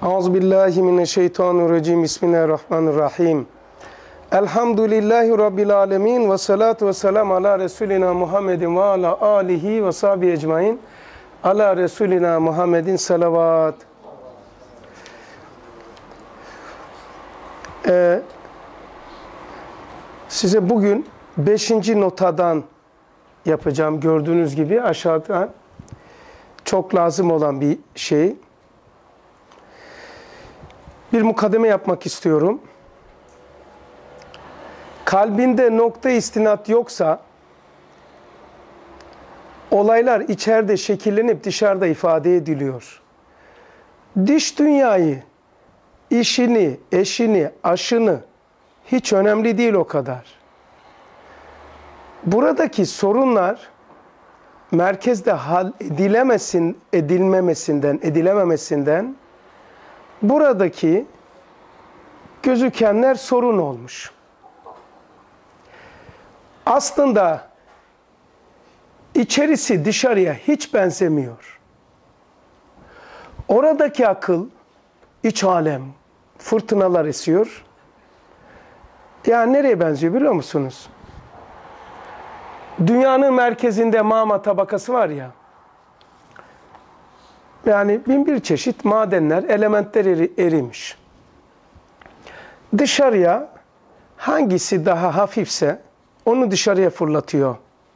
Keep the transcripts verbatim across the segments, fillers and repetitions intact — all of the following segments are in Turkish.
Euzubillahimineşşeytanirracim. Bismillahirrahmanirrahim. Elhamdülillahi Rabbil alemin. Ve salatu ve selam ala Resulina Muhammedin ve ala alihi ve sahbihi ecmain. Ala Resulina Muhammedin salavat. Ee, size bugün beşinci notadan yapacağım. Gördüğünüz gibi aşağıda çok lazım olan bir şey. Bir mukaddeme yapmak istiyorum. Kalbinde nokta istinat yoksa olaylar içeride şekillenip dışarıda ifade ediliyor. Dış dünyayı, işini, eşini, aşını hiç önemli değil o kadar. Buradaki sorunlar merkezde hal edilemesin, edilmemesinden, edilememesinden buradaki gözükenler sorun olmuş. Aslında içerisi dışarıya hiç benzemiyor. Oradaki akıl, iç alem, fırtınalar esiyor. Yani nereye benziyor biliyor musunuz? Dünyanın merkezinde mağma tabakası var ya. Yani bin bir çeşit madenler, elementler eri, erimiş. Dışarıya hangisi daha hafifse onu dışarıya fırlatıyor.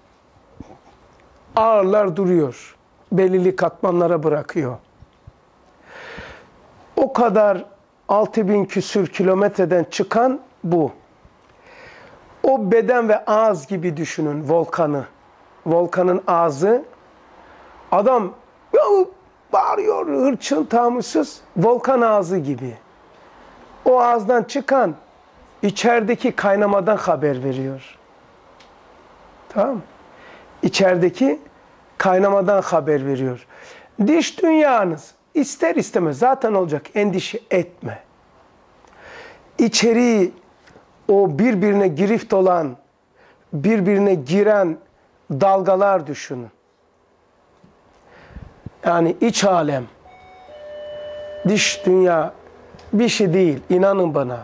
Ağırlar duruyor. Belirli katmanlara bırakıyor. O kadar altı bin küsür kilometreden çıkan bu. O beden ve ağız gibi düşünün volkanı. Volkanın ağzı. Adam bağırıyor, hırçın, tahammülsüz. Volkan ağzı gibi. O ağızdan çıkan içerideki kaynamadan haber veriyor. Tamam mı? İçerideki kaynamadan haber veriyor. Dış dünyanız ister istemez zaten olacak. Endişe etme. İçeriği o birbirine girift olan, birbirine giren dalgalar düşünün. Yani iç alem, dış dünya bir şey değil. İnanın bana.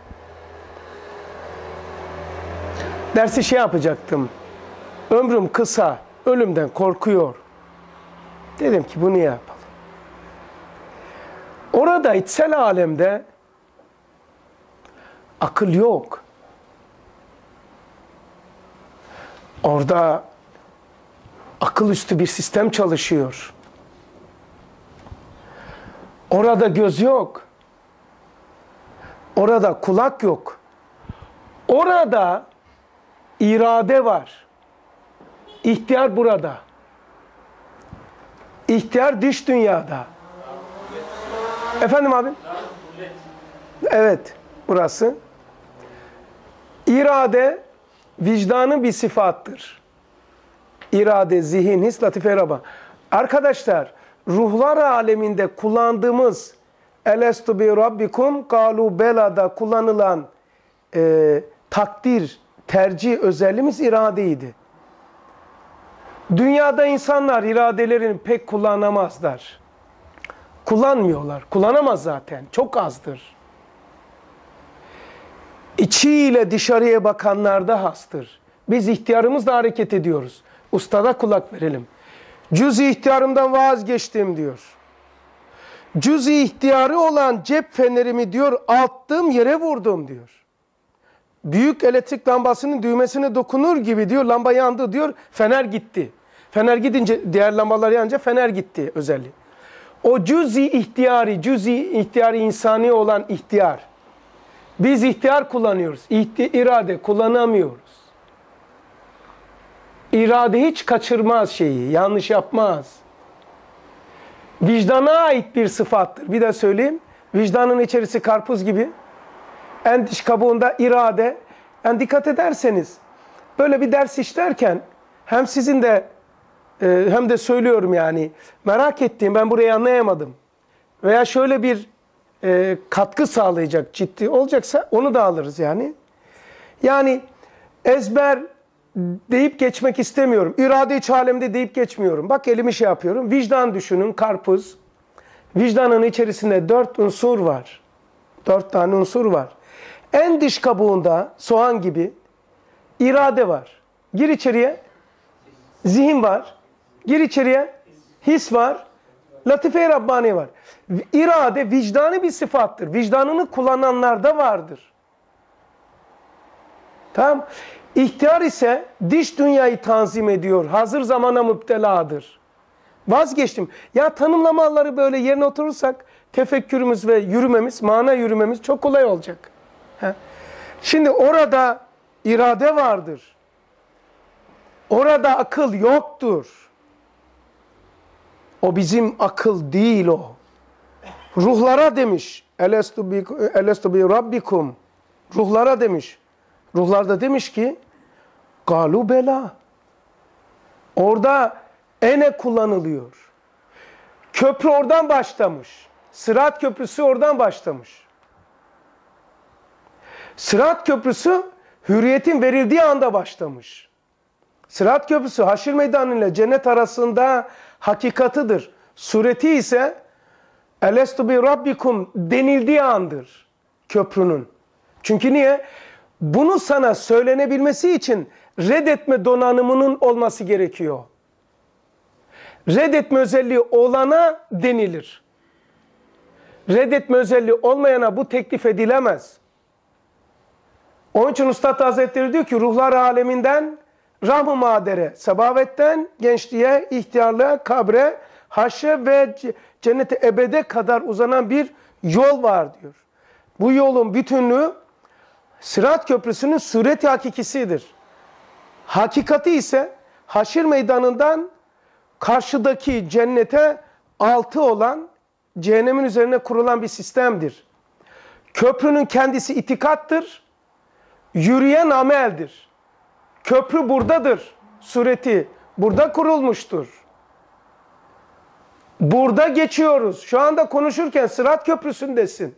Dersi şey yapacaktım. Ömrüm kısa, ölümden korkuyor. Dedim ki bunu yapalım. Orada içsel alemde akıl yok. Orada akıl üstü bir sistem çalışıyor. Orada göz yok. Orada kulak yok. Orada irade var. İhtiyar burada. İhtiyar dış dünyada. Efendim abi? Evet, burası. İrade vicdanın bir sıfattır. İrade, zihin, his, latife, raba. Arkadaşlar, ruhlar aleminde kullandığımız Elestu bi rabbikum kalu bela'da kullanılan e, takdir, tercih özelliğimiz iradeydi. Dünyada insanlar iradelerini pek kullanamazlar. Kullanmıyorlar. Kullanamaz zaten. Çok azdır. İçiyle dışarıya bakanlarda hastır. Biz ihtiyarımızla hareket ediyoruz. Ustada kulak verelim. Cüz-i ihtiyarımdan vazgeçtim diyor. Cüz-i ihtiyarı olan cep fenerimi diyor attığım yere vurdum diyor. Büyük elektrik lambasının düğmesine dokunur gibi diyor lamba yandı diyor fener gitti. Fener gidince diğer lambalar yanınca fener gitti özelliği. O cüz-i ihtiyari, cüz-i ihtiyari insani olan ihtiyar. Biz ihtiyar kullanıyoruz. İhti irade kullanamıyoruz. İrade hiç kaçırmaz şeyi, yanlış yapmaz. Vicdana ait bir sıfattır. Bir de söyleyeyim. Vicdanın içerisi karpuz gibi. En dış kabuğunda irade. Yani dikkat ederseniz böyle bir ders işlerken hem sizin de e, hem de söylüyorum yani merak ettiğim ben burayı anlayamadım. Veya şöyle bir e, katkı sağlayacak ciddi olacaksa onu da alırız yani. Yani ezber deyip geçmek istemiyorum. İrade iç alemde deyip geçmiyorum. Bak elimi şey yapıyorum. Vicdan düşünün karpuz. Vicdanın içerisinde dört unsur var. Dört tane unsur var. En dış kabuğunda soğan gibi irade var. Gir içeriye. Zihin var. Gir içeriye. His var. Latife-i Rabbani var. İrade vicdani bir sıfattır. Vicdanını kullananlarda vardır. Tamam. İhtiyar ise dış dünyayı tanzim ediyor. Hazır zamana müpteladır. Vazgeçtim. Ya tanımlamaları böyle yerine oturursak tefekkürümüz ve yürümemiz, mana yürümemiz çok kolay olacak. He. Şimdi orada irade vardır. Orada akıl yoktur. O bizim akıl değil o. Ruhlara demiş. Elestu bi, elestu bi rabbikum. Ruhlara demiş. Ruhlar da demiş ki galu bela. Orada ene kullanılıyor. Köprü oradan başlamış. Sırat köprüsü oradan başlamış. Sırat köprüsü hürriyetin verildiği anda başlamış. Sırat köprüsü haşir meydanı ile cennet arasında hakikatıdır. Sureti ise elestu bi rabbikum denildiği andır köprünün. Çünkü niye? Bunu sana söylenebilmesi için reddetme donanımının olması gerekiyor. Reddetme özelliği olana denilir. Reddetme özelliği olmayana bu teklif edilemez. Onun için Üstad Hazretleri diyor ki ruhlar aleminden rahm-ı madere, sebavetten gençliğe, ihtiyarlığa, kabre, haşre ve cennete ebede kadar uzanan bir yol var diyor. Bu yolun bütünlüğü Sırat Köprüsü'nün sureti hakikisidir. Hakikati ise haşir meydanından karşıdaki cennete altı olan cehennemin üzerine kurulan bir sistemdir. Köprünün kendisi itikattır, yürüyen ameldir. Köprü buradadır, sureti burada kurulmuştur. Burada geçiyoruz. Şu anda konuşurken Sırat Köprüsü'ndesin.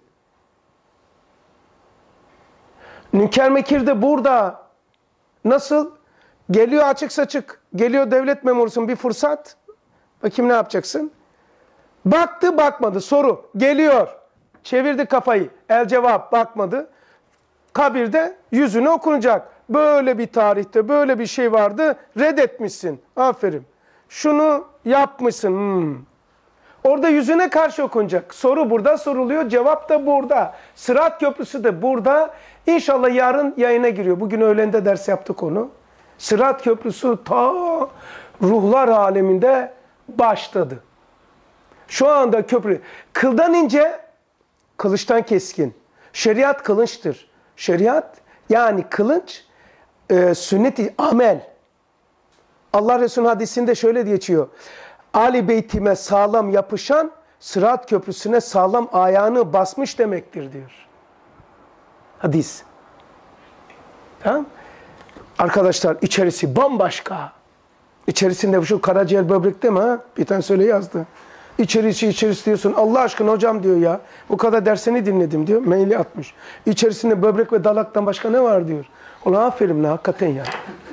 Münker Mekir de burada. Nasıl? Geliyor açık saçık. Geliyor devlet memurusun bir fırsat. Bakayım ne yapacaksın? Baktı bakmadı. Soru. Geliyor. Çevirdi kafayı. El cevap bakmadı. Kabirde yüzüne okunacak. Böyle bir tarihte böyle bir şey vardı. Reddetmişsin. Aferin. Şunu yapmışsın. Hmm. Orada yüzüne karşı okunacak. Soru burada soruluyor. Cevap da burada. Sırat Köprüsü de burada. İnşallah yarın yayına giriyor. Bugün öğlende ders yaptık onu. Sırat Köprüsü ta ruhlar aleminde başladı. Şu anda köprü kıldan ince, kılıçtan keskin. Şeriat kılınçtır. Şeriat yani kılınç e, sünnet-i amel. Allah Resulü'nün hadisinde şöyle geçiyor. Ali Beytime sağlam yapışan Sırat Köprüsü'ne sağlam ayağını basmış demektir diyor. Hadis. Tamam. Arkadaşlar içerisi bambaşka. İçerisinde şu karaciğer böbrek değil mi ha? Bir tane söyle yazdı. İçerisi içerisi diyorsun. Allah aşkına hocam diyor ya. Bu kadar dersini dinledim diyor. Maili atmış. İçerisinde böbrek ve dalaktan başka ne var diyor. Ulan aferin lan hakikaten ya.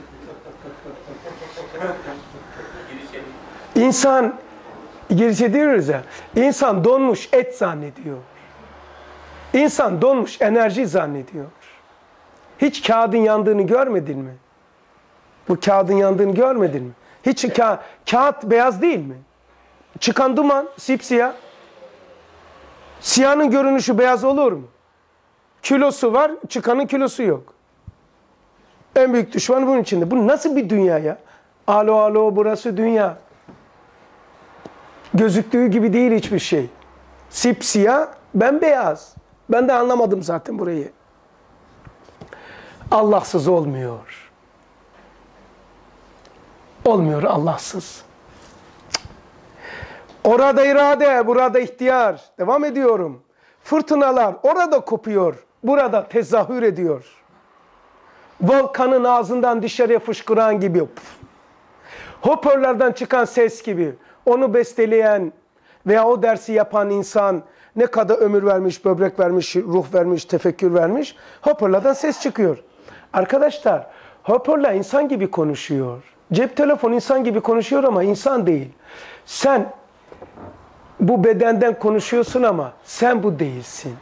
İnsan girişe diyoruz ya. İnsan donmuş et zannediyor. İnsan donmuş enerji zannediyor. Hiç kağıdın yandığını görmedin mi? Bu kağıdın yandığını görmedin mi? Hiç ka kağıt beyaz değil mi? Çıkan duman sipsiyah. Siyahın görünüşü beyaz olur mu? Kilosu var, çıkanın kilosu yok. En büyük düşman bunun içinde. Bu nasıl bir dünya ya? Alo alo burası dünya. Gözüktüğü gibi değil hiçbir şey. Sipsiyah, bembeyaz. Ben de anlamadım zaten burayı. Allahsız olmuyor. Olmuyor Allahsız. Orada irade, burada ihtiyar. Devam ediyorum. Fırtınalar orada kopuyor, burada tezahür ediyor. Volkanın ağzından dışarıya fışkıran gibi. Hoparlörlerden çıkan ses gibi. Onu besteleyen veya o dersi yapan insan ne kadar ömür vermiş, böbrek vermiş, ruh vermiş, tefekkür vermiş. Hoparlörden ses çıkıyor. Arkadaşlar, hoparlör insan gibi konuşuyor. Cep telefonu insan gibi konuşuyor ama insan değil. Sen Bu bedenden konuşuyorsun ama sen bu değilsin.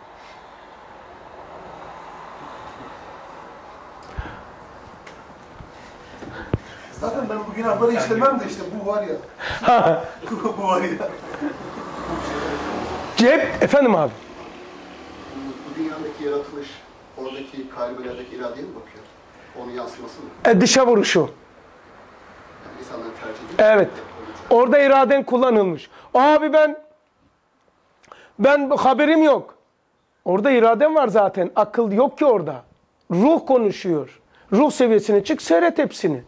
Zaten ben bu günahları işlemem de işte bu var ya. Bu var ya. Cep, efendim abi. Bu dünyadaki yaratılış, oradaki kalbelerdeki iradeye mi bakıyor? Onun yansıması mı? E, dışa vuruşu. Yani insanların tercih ediyor. Evet. Orada iraden kullanılmış. Abi ben ben haberim yok. Orada iraden var zaten. Akıl yok ki orada. Ruh konuşuyor. Ruh seviyesine çık, seyret hepsini.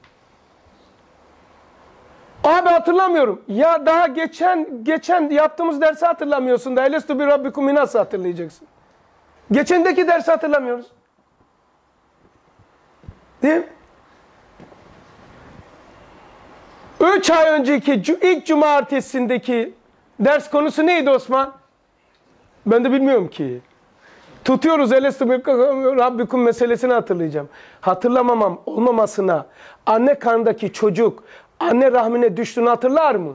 Abi hatırlamıyorum. Ya daha geçen geçen yaptığımız dersi hatırlamıyorsun da Elestu bi Rabbikum nasıl hatırlayacaksın? Geçendeki dersi hatırlamıyoruz. Değil mi? Üç ay önceki ilk cumartesindeki ders konusu neydi Osman? Ben de bilmiyorum ki. Tutuyoruz Elestu bi Rabbikum meselesini hatırlayacağım. Hatırlamamam olmamasına anne karnındaki çocuk anne rahmine düştüğünü hatırlar mı?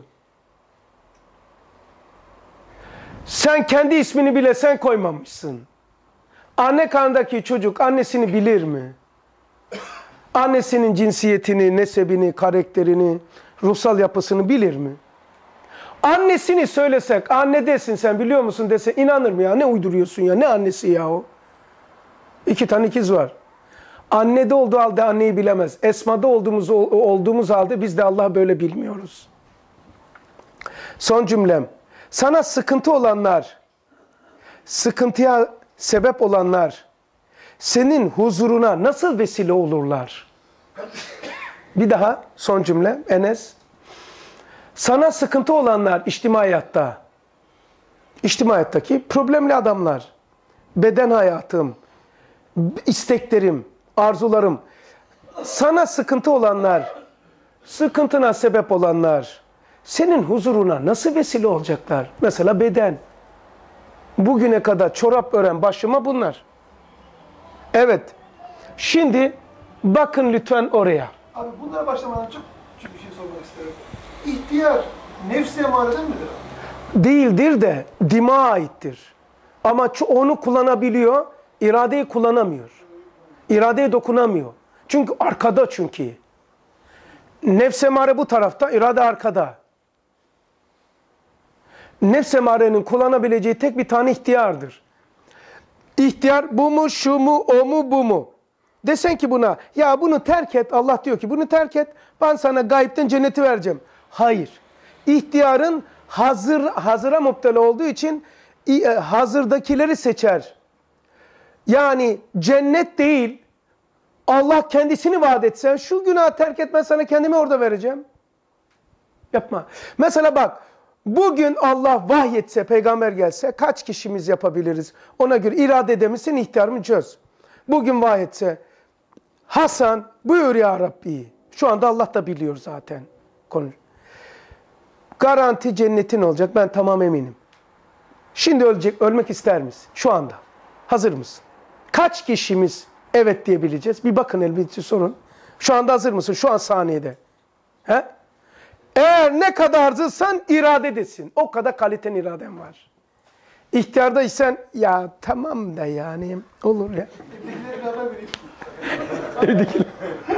Sen kendi ismini bile sen koymamışsın. Anne karnındaki çocuk annesini bilir mi? Annesinin cinsiyetini, nesebini, karakterini, ruhsal yapısını bilir mi? Annesini söylesek, anne desin sen biliyor musun dese inanır mı ya? Ne uyduruyorsun ya? Ne annesi ya o? İki tane ikiz var. Annede olduğu halde anneyi bilemez. Esmada olduğumuz, olduğumuz halde biz de Allah'ı böyle bilmiyoruz. Son cümlem. Sana sıkıntı olanlar, sıkıntıya sebep olanlar, senin huzuruna nasıl vesile olurlar? Bir daha son cümle Enes. Sana sıkıntı olanlar içtimai hayatta, içtimai hayattaki problemli adamlar, beden hayatım, isteklerim, arzularım, sana sıkıntı olanlar, sıkıntına sebep olanlar, senin huzuruna nasıl vesile olacaklar? Mesela beden. Bugüne kadar çorap ören başıma bunlar. Evet. Şimdi bakın lütfen oraya. Abi bunlara başlamadan çok küçük bir şey sormak isterim. İhtiyar nefsi emareden midir? Değildir de dima aittir. Ama onu kullanabiliyor, iradeyi kullanamıyor. İradeye dokunamıyor. Çünkü arkada çünkü. Nefs emare bu tarafta, irade arkada. Nefs emarenin kullanabileceği tek bir tane ihtiyardır. İhtiyar bu mu, şu mu, o mu, bu mu? Desen ki buna, ya bunu terk et, Allah diyor ki bunu terk et, ben sana gayipten cenneti vereceğim. Hayır. İhtiyarın hazır hazıra müptela olduğu için hazırdakileri seçer. Yani cennet değil, Allah kendisini vaat etse, şu günahı terk et ben sana kendimi orada vereceğim. Yapma. Mesela bak, bugün Allah vahyetse, peygamber gelse kaç kişimiz yapabiliriz? Ona göre irade edemişsin, ihtiyarımı çöz. Bugün vahyetse, Hasan buyur ya Rabbi. Şu anda Allah da biliyor zaten. Konuş. Garanti cennetin olacak, ben tamam eminim. Şimdi ölecek, ölmek ister misin? Şu anda. Hazır mısın? Kaç kişimiz evet diyebileceğiz? Bir bakın elbette sorun. Şu anda hazır mısın? Şu an saniyede. He? Eğer ne kadar hazırsan iradedesin. O kadar kaliten iraden var. İhtiyardaysan ya tamam da yani olur ya. Evdekileri bir haber vereyim. Evdekiler.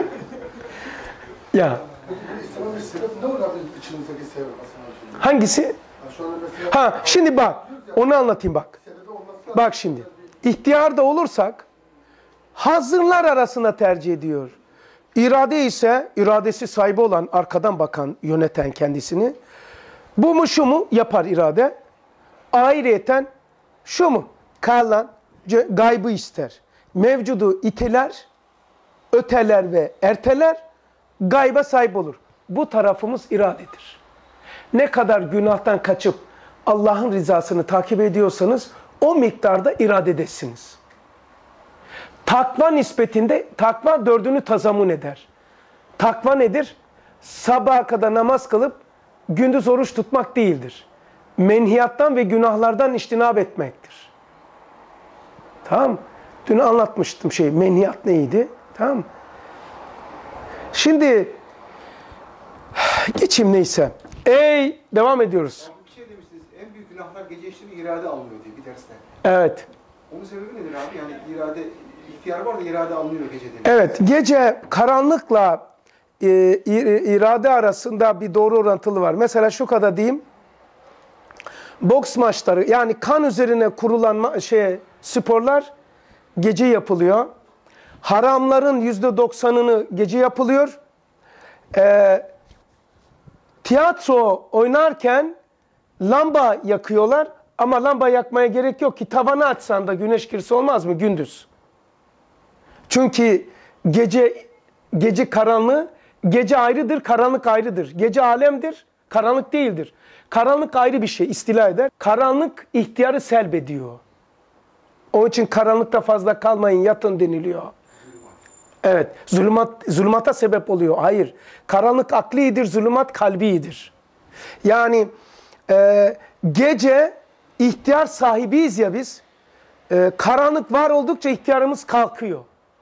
Ya. İslam'ın bir sebep ne olur abi içimizdeki sebep aslında? Hangisi? Şu anda mesela... Ha şimdi bak. Onu anlatayım bak. Sebebi olması Bak şimdi. İhtiyarda olursak hazırlar arasında tercih ediyor. İrade ise iradesi sahibi olan, arkadan bakan, yöneten kendisini. Bu mu şu mu yapar irade. Ayrıyeten şu mu? Kalan gaybı ister. Mevcudu iteler, öteler ve erteler, gayba sahip olur. Bu tarafımız iradedir. Ne kadar günahtan kaçıp Allah'ın rızasını takip ediyorsanız o miktarda iradedesiniz. Takva nispetinde, takva dördünü tazamun eder. Takva nedir? Sabaha kadar namaz kılıp gündüz oruç tutmak değildir. Menhiyattan ve günahlardan iştinab etmektir. Tamam. Dün anlatmıştım şey, menhiyat neydi? Tamam. Şimdi geçeyim neyse. Ey, devam ediyoruz. bir şey demiştiniz. En büyük günahlar gece işlemi irade alınıyor diye bir derste. Evet. Onun sebebi nedir abi? Yani irade, ihtiyar var da irade alınıyor gece diye. Evet, gece karanlıkla e, irade arasında bir doğru orantılı var. Mesela şu kadar diyeyim. Boks maçları, yani kan üzerine kurulan şey sporlar gece yapılıyor. Haramların yüzde doksanını gece yapılıyor. Ee, tiyatro oynarken lamba yakıyorlar ama lamba yakmaya gerek yok ki, tavanı açsan da güneş girse olmaz mı gündüz? Çünkü gece gece karanlığı, gece ayrıdır, karanlık ayrıdır. Gece alemdir, karanlık değildir. Karanlık ayrı bir şey, istila eder. Karanlık ihtiyarı selbediyor. Onun için karanlıkta fazla kalmayın, yatın deniliyor. Evet, zulümat, zulümata sebep oluyor. Hayır, karanlık aklidir, zulümat kalbidir. Yani e, gece ihtiyar sahibiyiz ya biz. E, karanlık var oldukça ihtiyarımız kalkıyor.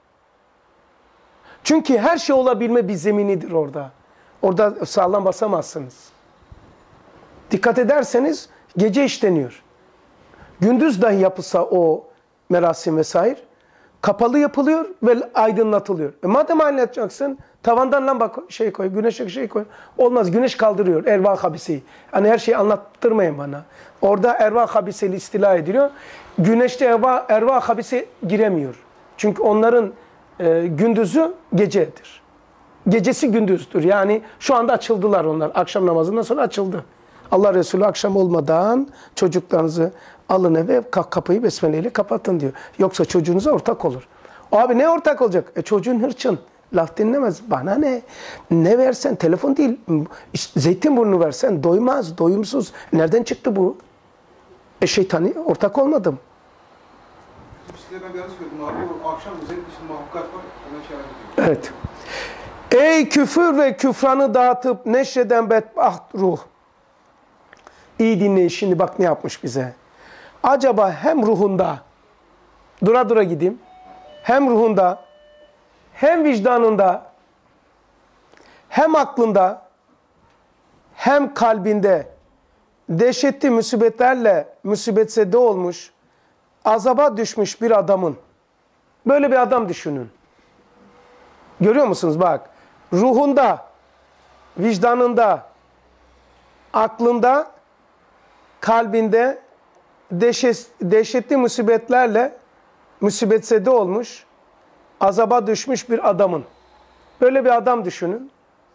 Çünkü her şey olabilme bir zeminidir orada. Orada sağlam basamazsınız. Dikkat ederseniz gece işleniyor. Gündüz dahi yapılsa o merasim vesaire kapalı yapılıyor ve aydınlatılıyor. E madem aydınlatacaksın, tavandan lamba koy, şey koy, güneşe şey koy. Olmaz, güneş kaldırıyor erva habiseyi. Hani her şeyi anlattırmayın bana. Orada erva habiseli istila ediliyor. Güneşte erva, erva habise giremiyor. Çünkü onların e, gündüzü gecedir. Gecesi gündüzdür. Yani şu anda açıldılar onlar. Akşam namazından sonra açıldı. Allah Resulü akşam olmadan çocuklarınızı alın eve, kapıyı besmeleyle kapatın diyor. Yoksa çocuğunuza ortak olur. Abi ne ortak olacak? E çocuğun hırçın. Laf dinlemez. Bana ne? Ne versen, telefon değil. Zeytinburnu versen doymaz, doyumsuz. Nereden çıktı bu? E şeytani ortak olmadım. Size ben bir arası gördüm abi. O akşam özellikle şimdi mahlukat var. Ona şey ediyor. Evet. Ey küfür ve küfranı dağıtıp neşreden bedbaht ruh. İyi dinleyin şimdi, bak ne yapmış bize. Acaba hem ruhunda, dura dura gideyim, hem ruhunda, hem vicdanında, hem aklında, hem kalbinde dehşetli musibetlerle musibetsede olmuş, azaba düşmüş bir adamın, böyle bir adam düşünün. Görüyor musunuz bak, ruhunda, vicdanında, aklında, kalbinde dehşet, dehşetli musibetlerle musibetsede olmuş, azaba düşmüş bir adamın. Böyle bir adam düşünün.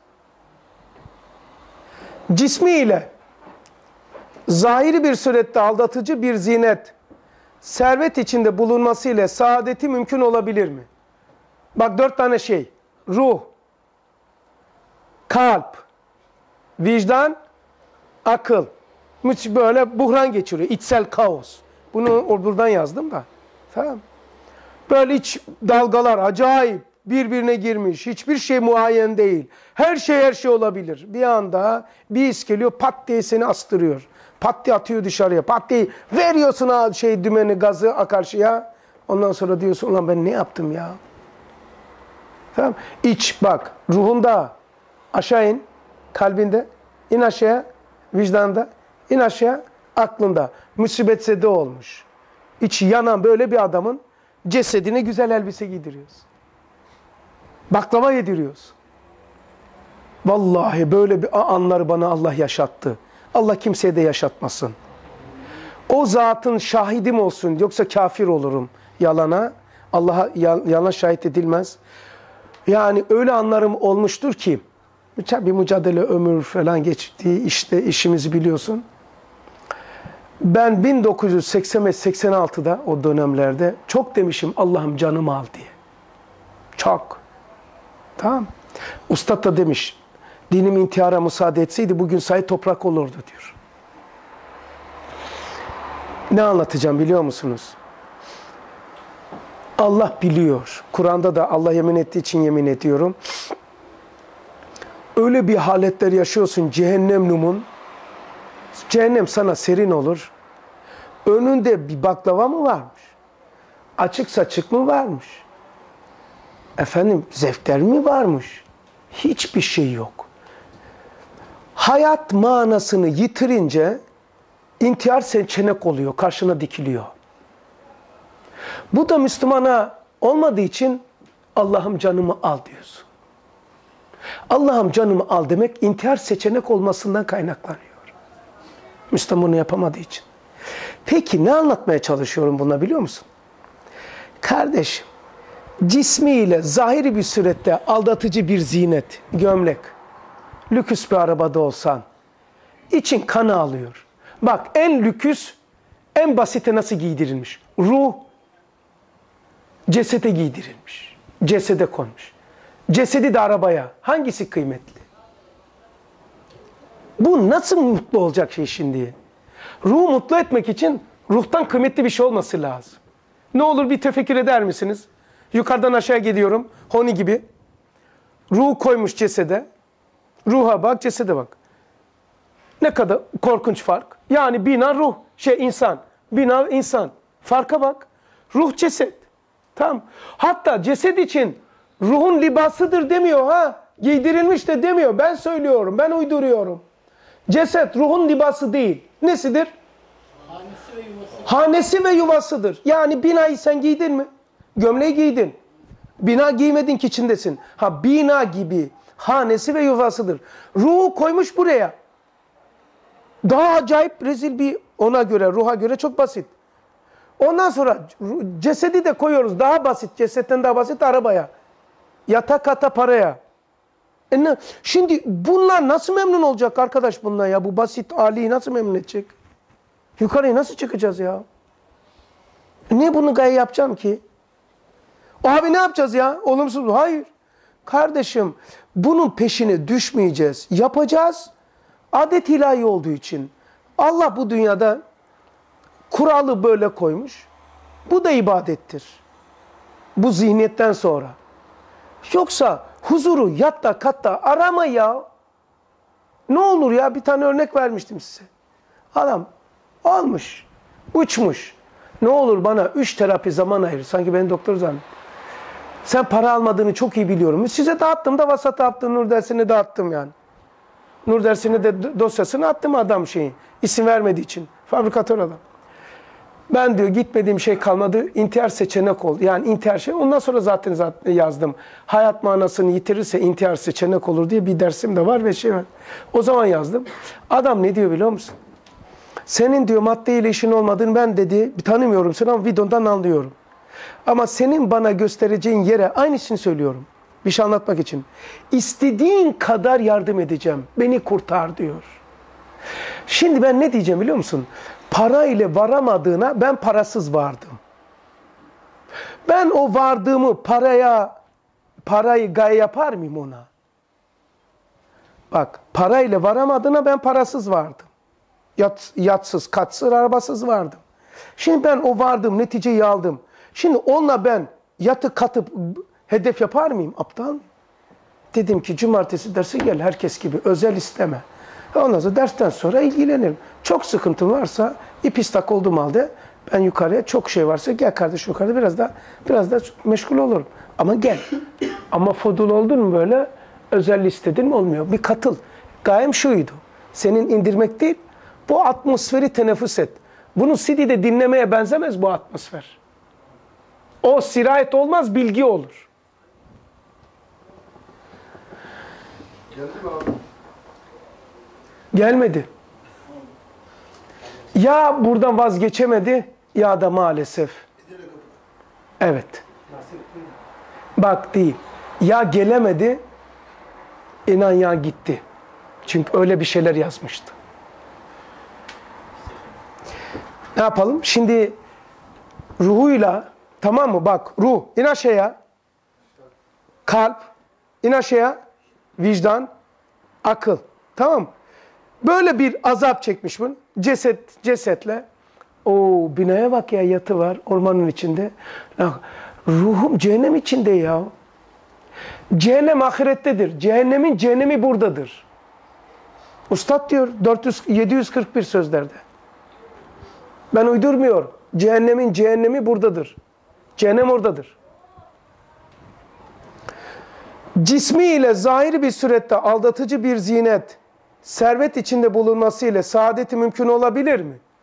Cismiyle, zahiri bir surette aldatıcı bir zinet, servet içinde bulunmasıyla saadeti mümkün olabilir mi? Bak dört tane şey. Ruh, kalp, vicdan, akıl. Böyle buhran geçiriyor. İçsel kaos. Bunu buradan yazdım da. Tamam. Böyle iç dalgalar acayip birbirine girmiş. Hiçbir şey muayyen değil. Her şey her şey olabilir. Bir anda bir his geliyor, pat diye seni astırıyor. Pat diye atıyor dışarıya. Pat diye veriyorsun ha şey dümeni, gazı akarşıya. Ondan sonra diyorsun ulan ben ne yaptım ya? Tamam. İç bak ruhunda aşağı in, kalbinde in aşağıya, vicdanda in aşağı, aklında musibetsede olmuş. İçi yanan böyle bir adamın cesedine güzel elbise giydiriyoruz. Baklava yediriyoruz. Vallahi böyle bir anları bana Allah yaşattı. Allah kimseye de yaşatmasın. O zatın şahidim olsun, yoksa kafir olurum yalana. Allah'a yalan şahit edilmez. Yani öyle anlarım olmuştur ki, bir mücadele ömür falan geçti, işte işimizi biliyorsun. Ben bin dokuz yüz seksen beş seksen altıda o dönemlerde çok demişim Allah'ım canımı al diye. Çok. Tamam. Ustad da demiş, dinim intihara müsaade etseydi bugün Said Toprak olurdu diyor. Ne anlatacağım biliyor musunuz? Allah biliyor. Kur'an'da da Allah yemin ettiği için yemin ediyorum. Öyle bir haletler yaşıyorsun cehennem numun. Cehennem sana serin olur. Önünde bir baklava mı varmış? Açık saçık mı varmış? Efendim zevkler mi varmış? Hiçbir şey yok. Hayat manasını yitirince intihar seçenek oluyor, karşına dikiliyor. Bu da Müslümana olmadığı için Allah'ım canımı al diyorsun. Allah'ım canımı al demek intihar seçenek olmasından kaynaklanıyor. Müslüman bunu yapamadığı için. Peki ne anlatmaya çalışıyorum buna biliyor musun? Kardeşim, cismiyle zahiri bir surette aldatıcı bir zinet, gömlek, lüküs bir arabada olsan, için kanı alıyor. Bak en lüküs, en basite nasıl giydirilmiş? Ruh, cesede giydirilmiş. Cesede konmuş. Cesedi de arabaya. Hangisi kıymetli? Bu nasıl mutlu olacak şey şimdi? Ruhu mutlu etmek için ruhtan kıymetli bir şey olması lazım. Ne olur bir tefekkür eder misiniz? Yukarıdan aşağı gidiyorum. Honi gibi. Ruhu koymuş cesede. Ruha bak, cesede bak. Ne kadar korkunç fark. Yani bina ruh, şey insan. Bina insan. Farka bak. Ruh ceset. Tamam. Hatta ceset için ruhun libasıdır demiyor ha. Giydirilmiş de demiyor. Ben söylüyorum. Ben uyduruyorum. Ceset ruhun libası değil. Nesidir? Hanesi ve yuvası. Hanesi ve yuvasıdır. Yani binayı sen giydin mi? Gömleği giydin. Bina giymedin ki içindesin. Ha bina gibi hanesi ve yuvasıdır. Ruhu koymuş buraya. Daha acayip rezil bir ona göre, ruha göre çok basit. Ondan sonra cesedi de koyuyoruz. Daha basit, cesetten daha basit arabaya. Yatak kata paraya. E ne? Şimdi bunlar nasıl memnun olacak arkadaş bunlar ya? Bu basit aliyi nasıl memnun edecek? Yukarıya nasıl çıkacağız ya? Niye bunu gaye yapacağım ki? Abi ne yapacağız ya? Olumsuz. Hayır. Kardeşim bunun peşine düşmeyeceğiz. Yapacağız. Adet ilahi olduğu için. Allah bu dünyada kuralı böyle koymuş. Bu da ibadettir. Bu zihniyetten sonra. Yoksa huzuru yatta katta arama ya. Ne olur ya, bir tane örnek vermiştim size. Adam almış, uçmuş. Ne olur bana üç terapi zaman ayır. Sanki ben doktor zannediyorum. Sen para almadığını çok iyi biliyorum. Size dağıttım da vasata attım, Nur dersini dağıttım yani. Nur dersini de dosyasını attım adam şeyin. İsim vermediği için. Fabrikatör adam. Ben diyor gitmediğim şey kalmadı. İntihar seçenek oldu. Yani intihar şey. Ondan sonra zaten, zaten yazdım. Hayat manasını yitirirse intihar seçenek olur diye bir dersim de var ve şey var. O zaman yazdım. Adam ne diyor biliyor musun? Senin diyor maddeyle işin olmadığını ben dedi. Tanımıyorum seni ama videondan anlıyorum. Ama senin bana göstereceğin yere aynısını söylüyorum. Bir şey anlatmak için. İstediğin kadar yardım edeceğim. Beni kurtar diyor. Şimdi ben ne diyeceğim biliyor musun? Para ile varamadığına ben parasız vardım. Ben o vardığımı paraya, parayı gaye yapar mıyım ona? Bak, parayla varamadığına ben parasız vardım. Yat, yatsız, katsız, arabasız vardım. Şimdi ben o vardığım neticeyi aldım. Şimdi onunla ben yatı katıp hedef yapar mıyım? Aptal mıyım? Dedim ki cumartesi derse gel herkes gibi, özel isteme. Ondan sonra dersten sonra ilgilenirim. Çok sıkıntım varsa ip istak olduğum halde ben yukarıya, çok şey varsa gel kardeş yukarıda biraz daha biraz daha meşgul olurum. Ama gel. Ama fudul oldun mu böyle özel istedin mi olmuyor. Bir katıl. Gayem şuydu. Senin indirmek değil, bu atmosferi teneffüs et. Bunu C D'de dinlemeye benzemez bu atmosfer. O sirayet olmaz, bilgi olur. Geldi mi abi? Gelmedi. Ya buradan vazgeçemedi ya da maalesef. Evet. Bak değil. Ya gelemedi, inan ya gitti. Çünkü öyle bir şeyler yazmıştı. Ne yapalım? Şimdi ruhuyla, tamam mı? Bak ruh, in aşağıya. Kalp, in aşağıya. Vicdan, akıl. Tamam mı? Böyle bir azap çekmiş bunu. Ceset, cesetle. O binaya bak ya, yatı var ormanın içinde. Ruhum cehennem içinde ya. Cehennem ahirettedir. Cehennemin cehennemi buradadır. Ustad diyor dört yüz, yedi yüz kırk bir sözlerde. Ben uydurmuyorum. Cehennemin cehennemi buradadır. Cehennem oradadır. Cismi ile zahiri bir surette aldatıcı bir zinet, servet içinde bulunması ile saadeti mümkün olabilir mi?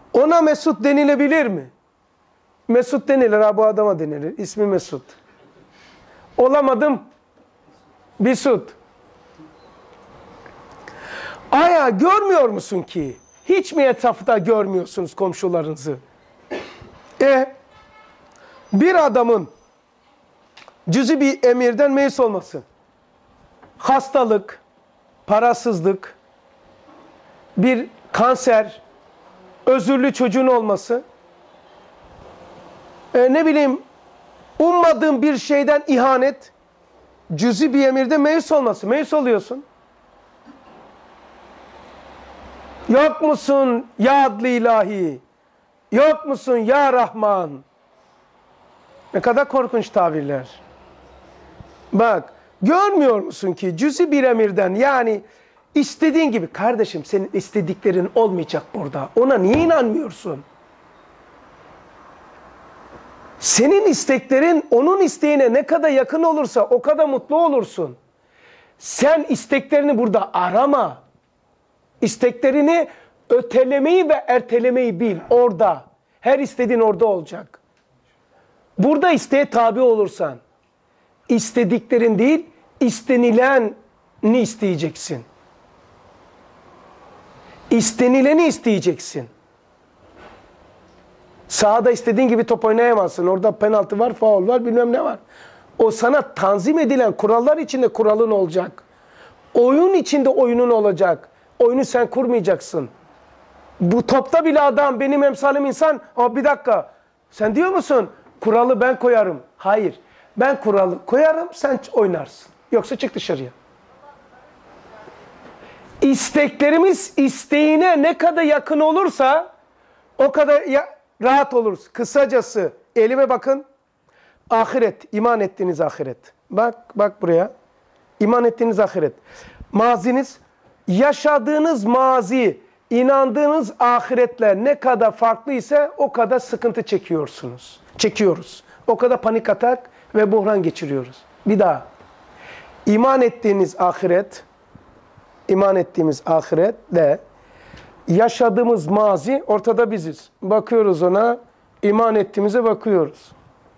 Ona Mesut denilebilir mi? Mesut denilir ha, bu adama denilir. İsmi Mesut. Olamadım. Bisut. Aya görmüyor musun ki? Hiç mi etrafta görmüyorsunuz komşularınızı? E bir adamın cüzi bir emirden meyus olması, hastalık, parasızlık, bir kanser, özürlü çocuğun olması, e, ne bileyim ummadığın bir şeyden ihanet, cüzi bir emirde meyus olması. Meyus oluyorsun. Yok musun ya adlı ilahi? Yok musun ya Rahman? Ne kadar korkunç tabirler. Bak, görmüyor musun ki cüzi bir emirden, yani istediğin gibi, kardeşim senin istediklerin olmayacak burada. Ona niye inanmıyorsun? Senin isteklerin onun isteğine ne kadar yakın olursa o kadar mutlu olursun. Sen isteklerini burada arama. İsteklerini ötelemeyi ve ertelemeyi bil orada. Her istediğin orada olacak. Burada isteğe tabi olursan, istediklerin değil, istenileni isteyeceksin. İstenileni isteyeceksin. Sahada istediğin gibi top oynayamazsın. Orada penaltı var, faul var, bilmem ne var. O sana tanzim edilen kurallar içinde kuralın olacak. Oyun içinde oyunun olacak. Oyunu sen kurmayacaksın. Bu topta bile adam, benim emsalim insan, ama bir dakika, sen diyor musun kuralı ben koyarım? Hayır, ben kuralı koyarım, sen oynarsın. Yoksa çık dışarıya. İsteklerimiz isteğine ne kadar yakın olursa o kadar ya, rahat oluruz. Kısacası elime bakın. Ahiret, iman ettiğiniz ahiret. Bak, bak buraya. İman ettiğiniz ahiret. Maziniz, yaşadığınız mazi, inandığınız ahiretle ne kadar farklı ise o kadar sıkıntı çekiyorsunuz. Çekiyoruz. O kadar panik atak ve buhran geçiriyoruz. Bir daha. İman ettiğiniz ahiret, iman ettiğimiz ahiretle yaşadığımız mazi, ortada biziz. Bakıyoruz ona, iman ettiğimize bakıyoruz.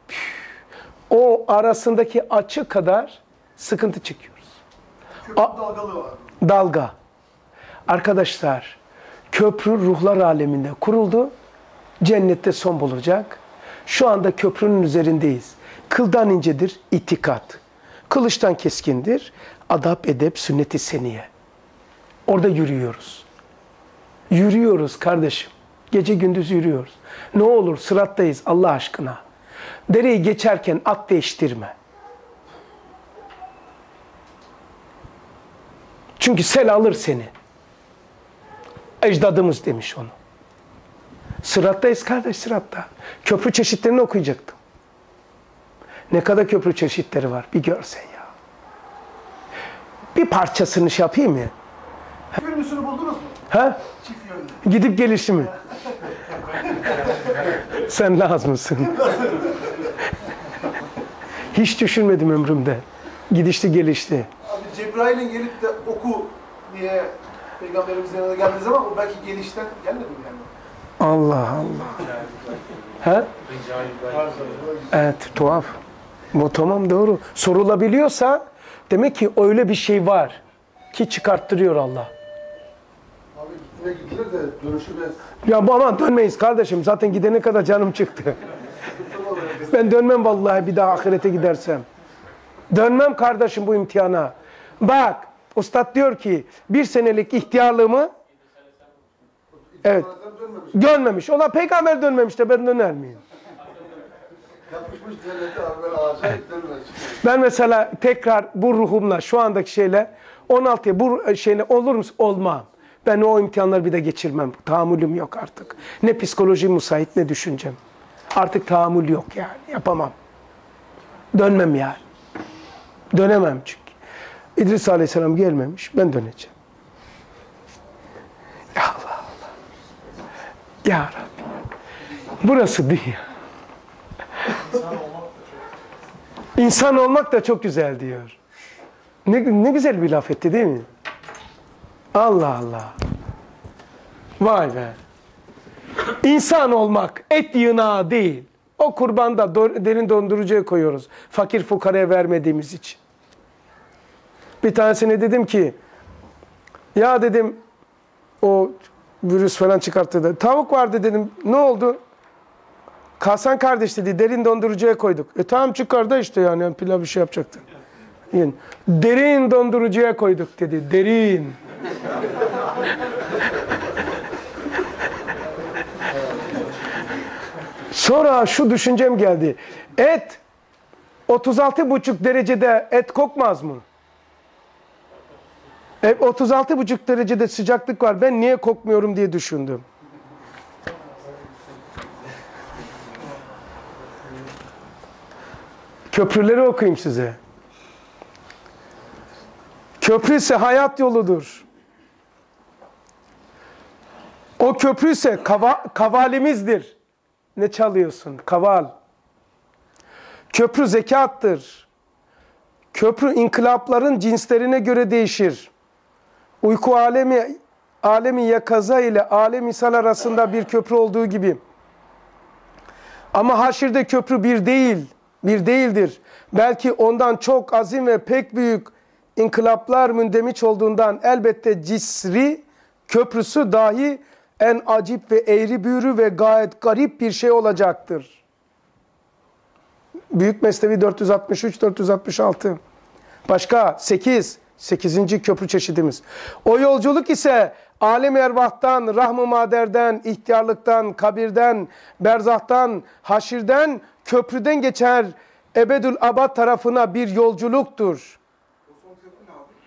O arasındaki açı kadar sıkıntı çekiyoruz. Köprü dalgalı var. Dalga. Arkadaşlar, köprü ruhlar aleminde kuruldu. Cennette son bulacak. Şu anda köprünün üzerindeyiz. Kıldan incedir itikat. Kılıçtan keskindir adap, edep, sünnet-i seniye. Orada yürüyoruz. Yürüyoruz kardeşim. Gece gündüz yürüyoruz. Ne olur sırattayız Allah aşkına. Dereyi geçerken at değiştirme. Çünkü sel alır seni. Ecdadımız demiş onu. Sırattayız kardeş, sıratta. Köprü çeşitlerini okuyacaktım. Ne kadar köprü çeşitleri var bir görsen ya. Bir parçasını şey yapayım mı? Yönlüsünü buldunuz mu? Ha? Çift yönlü. Gidip gelişi mi? Sen lazımsın. Hiç düşünmedim ömrümde. Gidişti gelişti. Abi Cebrail'in gelip de oku diye Peygamberimizin yanına geldiği zaman o belki gelişten gelmedi mi yani? Allah Allah. He? Evet, tuhaf. Bu tamam, doğru. Sorulabiliyorsa demek ki öyle bir şey var ki çıkarttırıyor Allah. Abi gitmeye gidilir de dönüşü ve Ya bu aman dönmeyiz kardeşim. Zaten gidene kadar canım çıktı. Ben dönmem vallahi bir daha ahirete gidersem. Dönmem kardeşim bu imtihana. Bak, ustad diyor ki bir senelik ihtiyarlığımı evet dönmemiş. Ola peygamber dönmemiş de ben döner miyim? yapışmış cennete abi böyle ağaca dönmez. Ben mesela tekrar bu ruhumla şu andaki şeyle on altıya bu şeyle olur musun? Olmam. Ben o imtihanları bir de geçirmem. Tahammülüm yok artık. Ne psikoloji müsait ne düşüncem. Artık tahammül yok yani. Yapamam. Dönmem yani. Dönemem çünkü. İdris Aleyhisselam gelmemiş. Ben döneceğim. Ya Allah Allah. Ya Rabbi. Burası dünya. İnsan olmak da çok güzel diyor. Ne, ne güzel bir laf etti değil mi? Allah Allah. Vay be. İnsan olmak et yığınağı değil. O kurbanda do- derin dondurucuya koyuyoruz. Fakir fukaraya vermediğimiz için. Bir tanesine dedim ki, ya dedim, o virüs falan çıkarttı. Tavuk vardı dedim, ne oldu? Hasan kardeş dedi, derin dondurucuya koyduk. E tamam çıkar da işte yani, yani pilav bir şey yapacaktı. Yani, derin dondurucuya koyduk dedi, derin. Sonra şu düşüncem geldi. Et otuz altı buçuk derecede et kokmaz mı? E, otuz altı buçuk derecede sıcaklık var. Ben niye kokmuyorum diye düşündüm. Köprüleri okuyayım size. Köprü ise hayat yoludur. O köprü ise kava, kavalimizdir. Ne çalıyorsun? Kaval. Köprü zekattır. Köprü inkılapların cinslerine göre değişir. Uyku alemi, alemi yakaza ile alem misal arasında bir köprü olduğu gibi. Ama haşirde köprü bir değil, bir değildir. Belki ondan çok azim ve pek büyük inkılaplar mündemiş olduğundan elbette cisri köprüsü dahi en acip ve eğri büğrü ve gayet garip bir şey olacaktır. Büyük Mesnevi dört yüz altmış üç dört yüz altmış altı. Başka sekiz. sekizinci köprü çeşidimiz. O yolculuk ise alem-i ervahtan, rahm-ı maderden, ihtiyarlıktan, kabirden, berzahtan, haşirden, köprüden geçer ebedül abad tarafına bir yolculuktur. O son köprü ne abi?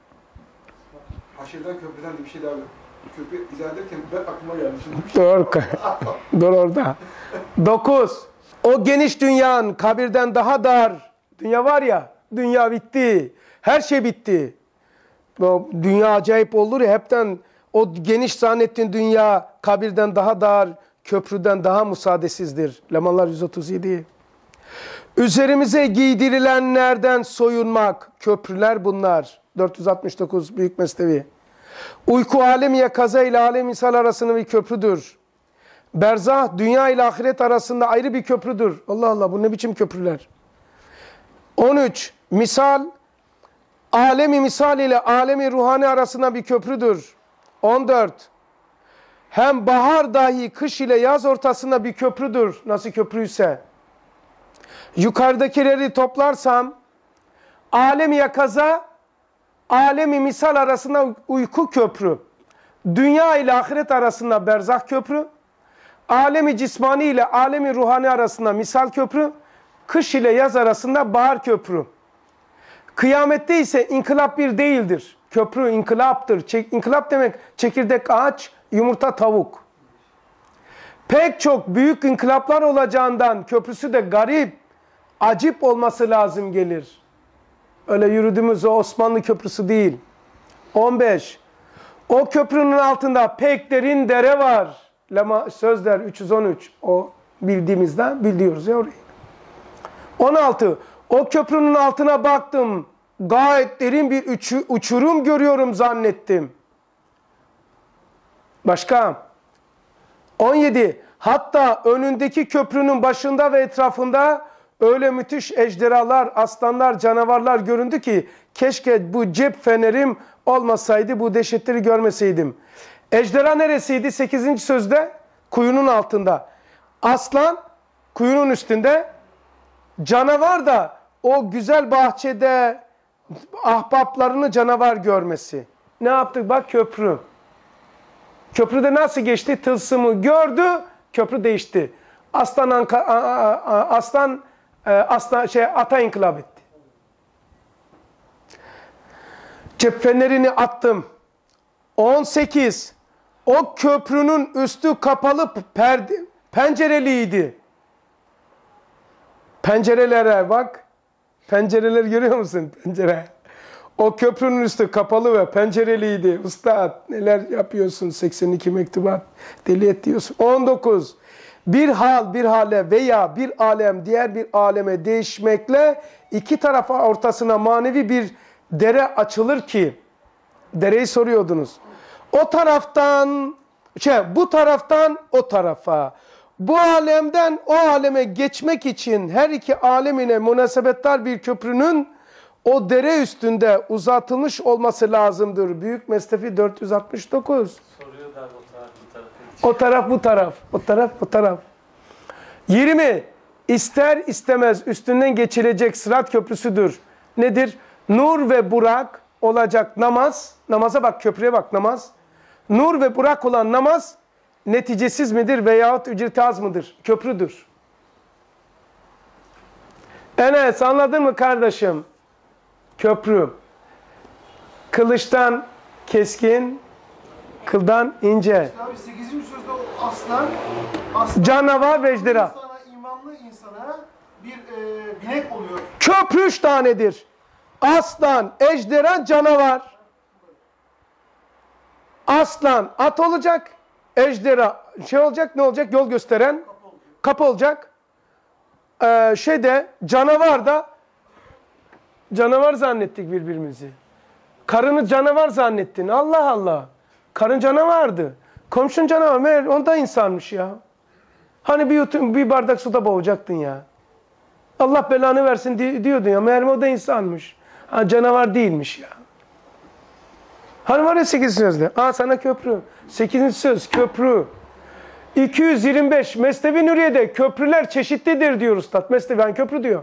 Haşirden köprüden de bir şey daha var. Köprü izah ederken ben aklıma geldi. Şimdi Dur, dur orada. Dokuz. O geniş dünyanın kabirden daha dar. Dünya var ya, dünya bitti. Her şey bitti. O dünya acayip olur ya, hepten o geniş zannettiğin dünya kabirden daha dar, köprüden daha müsaadesizdir. Lemanlar yüz otuz yedi. Üzerimize giydirilenlerden soyunmak, köprüler bunlar. dört yüz altmış dokuz Büyük Mesnevi. Uyku alemi yakaza ile alem misal arasında bir köprüdür. Berzah, dünya ile ahiret arasında ayrı bir köprüdür. Allah Allah, bu ne biçim köprüler? on üç. Misal, alemi misal ile alemi ruhani arasında bir köprüdür. on dört. Hem bahar dahi kış ile yaz ortasında bir köprüdür. Nasıl köprüyse. Yukarıdakileri toplarsam, alemi yakaza, alemi misal arasında uyku köprü. Dünya ile ahiret arasında berzah köprü. Alemi cismani ile alemi ruhani arasında misal köprü. Kış ile yaz arasında bahar köprü. Kıyamette ise inkılap bir değildir. Köprü inkılaptır. Çek, inkılap demek çekirdek ağaç, yumurta tavuk. Pek çok büyük inkılaplar olacağından köprüsü de garip, acip olması lazım gelir. Öyle yürüdüğümüz o Osmanlı köprüsü değil. on beş. O köprünün altında pek derin dere var. Lema, Sözler üç yüz on üç. O bildiğimizden biliyoruz ya orayı. on altı. O köprünün altına baktım. Gayet derin bir uçurum görüyorum zannettim. Başka? on yedi. Hatta önündeki köprünün başında ve etrafında öyle müthiş ejderhalar, aslanlar, canavarlar göründü ki keşke bu cep fenerim olmasaydı, bu dehşetleri görmeseydim. Ejderha neresiydi? sekizinci sözde kuyunun altında. Aslan kuyunun üstünde. Canavar da o güzel bahçede ahbaplarını canavar görmesi. Ne yaptık? Bak köprü. Köprüde nasıl geçti? Tılsımı gördü, köprü değişti. Aslan anka, a, a, aslan aslan şey ata inkılap etti. Cep fenerini attım. on sekiz. O köprünün üstü kapalı perde, pencereliydi. Pencerelere bak. Pencereler görüyor musun? Pencere. O köprünün üstü kapalı ve pencereliydi. Ustad neler yapıyorsun? seksen iki mektubat. Deli et diyorsun. on dokuz. Bir hal bir hale veya bir alem diğer bir aleme değişmekle iki tarafa ortasına manevi bir dere açılır ki, dereyi soruyordunuz. O taraftan Şey, bu taraftan o tarafa. Bu alemden o aleme geçmek için her iki alemine münasebettar bir köprünün o dere üstünde uzatılmış olması lazımdır. Büyük Mesnevi dört yüz altmış dokuz. Soruyor da o taraf bu taraf. O taraf bu taraf. O taraf bu taraf. yirmi. İster istemez üstünden geçilecek Sırat Köprüsüdür. Nedir? Nur ve Burak olacak namaz. Namaza bak, köprüye bak, namaz. Nur ve Burak olan namaz neticesiz midir veyahut ücreti az mıdır? Köprüdür. Enes, anladın mı kardeşim? Köprü. Kılıçtan keskin, kıldan ince. Abi sekizinci sözde o aslan, aslan Canavar ve ejderha. insana, imanlı insana bir e, binek oluyor. Köprü üç tanedir. Aslan, ejderha, canavar. Aslan at olacak. Ejderha şey olacak, ne olacak? Yol gösteren. Kapı olacak. Ee, şeyde canavar da canavar zannettik birbirimizi. Karını canavar zannettin. Allah Allah. Karın canavardı. Komşun canavar. Meğer onda insanmış ya. Hani bir, yudum, bir bardak suda boğacaktın ya. Allah belanı versin diyordun ya. Meğer o da insanmış. Ha, canavar değilmiş ya. Hani var ya sekizinci sözde. Aa sana köprü. sekizinci söz köprü. iki yüz yirmi beş Mesnevi Nuriye'de köprüler çeşitlidir diyor Üstad. Mesnevi yani köprü diyor.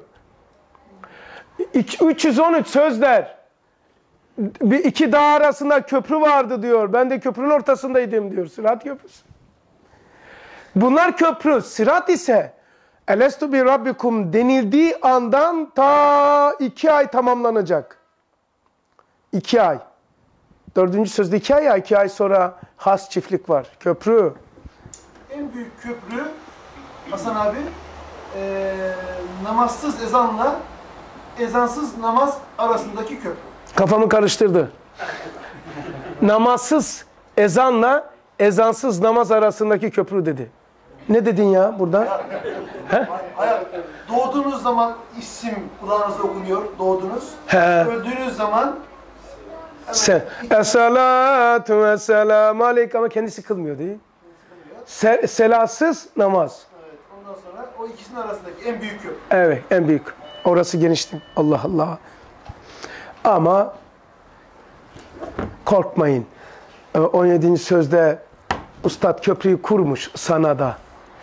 üç yüz on üç sözler. Bir iki dağ arasında köprü vardı diyor. Ben de köprünün ortasındaydım diyor. Sırat Köprüsü. Bunlar köprü. Sırat ise Elestu bi Rabbikum denildiği andan ta iki ay tamamlanacak. İki ay. Dördüncü sözde iki ay ya, iki ay sonra has çiftlik var. Köprü. En büyük köprü Hasan abi e, namazsız ezanla ezansız namaz arasındaki köprü. Kafamı karıştırdı. Namazsız ezanla ezansız namaz arasındaki köprü dedi. Ne dedin ya burada? Hayır, doğduğunuz zaman isim kulağınızda okunuyor, doğdunuz. He. Öldüğünüz zaman Se Esselatu vesselam aleyk ama kendisi kılmıyor değil. Se selasız namaz. evet, ondan sonra o ikisinin arasındaki en büyük köprü. Evet, en büyük. Orası genişti. Allah Allah. Ama korkmayın. on yedinci sözde Üstad köprüyü kurmuş sana da.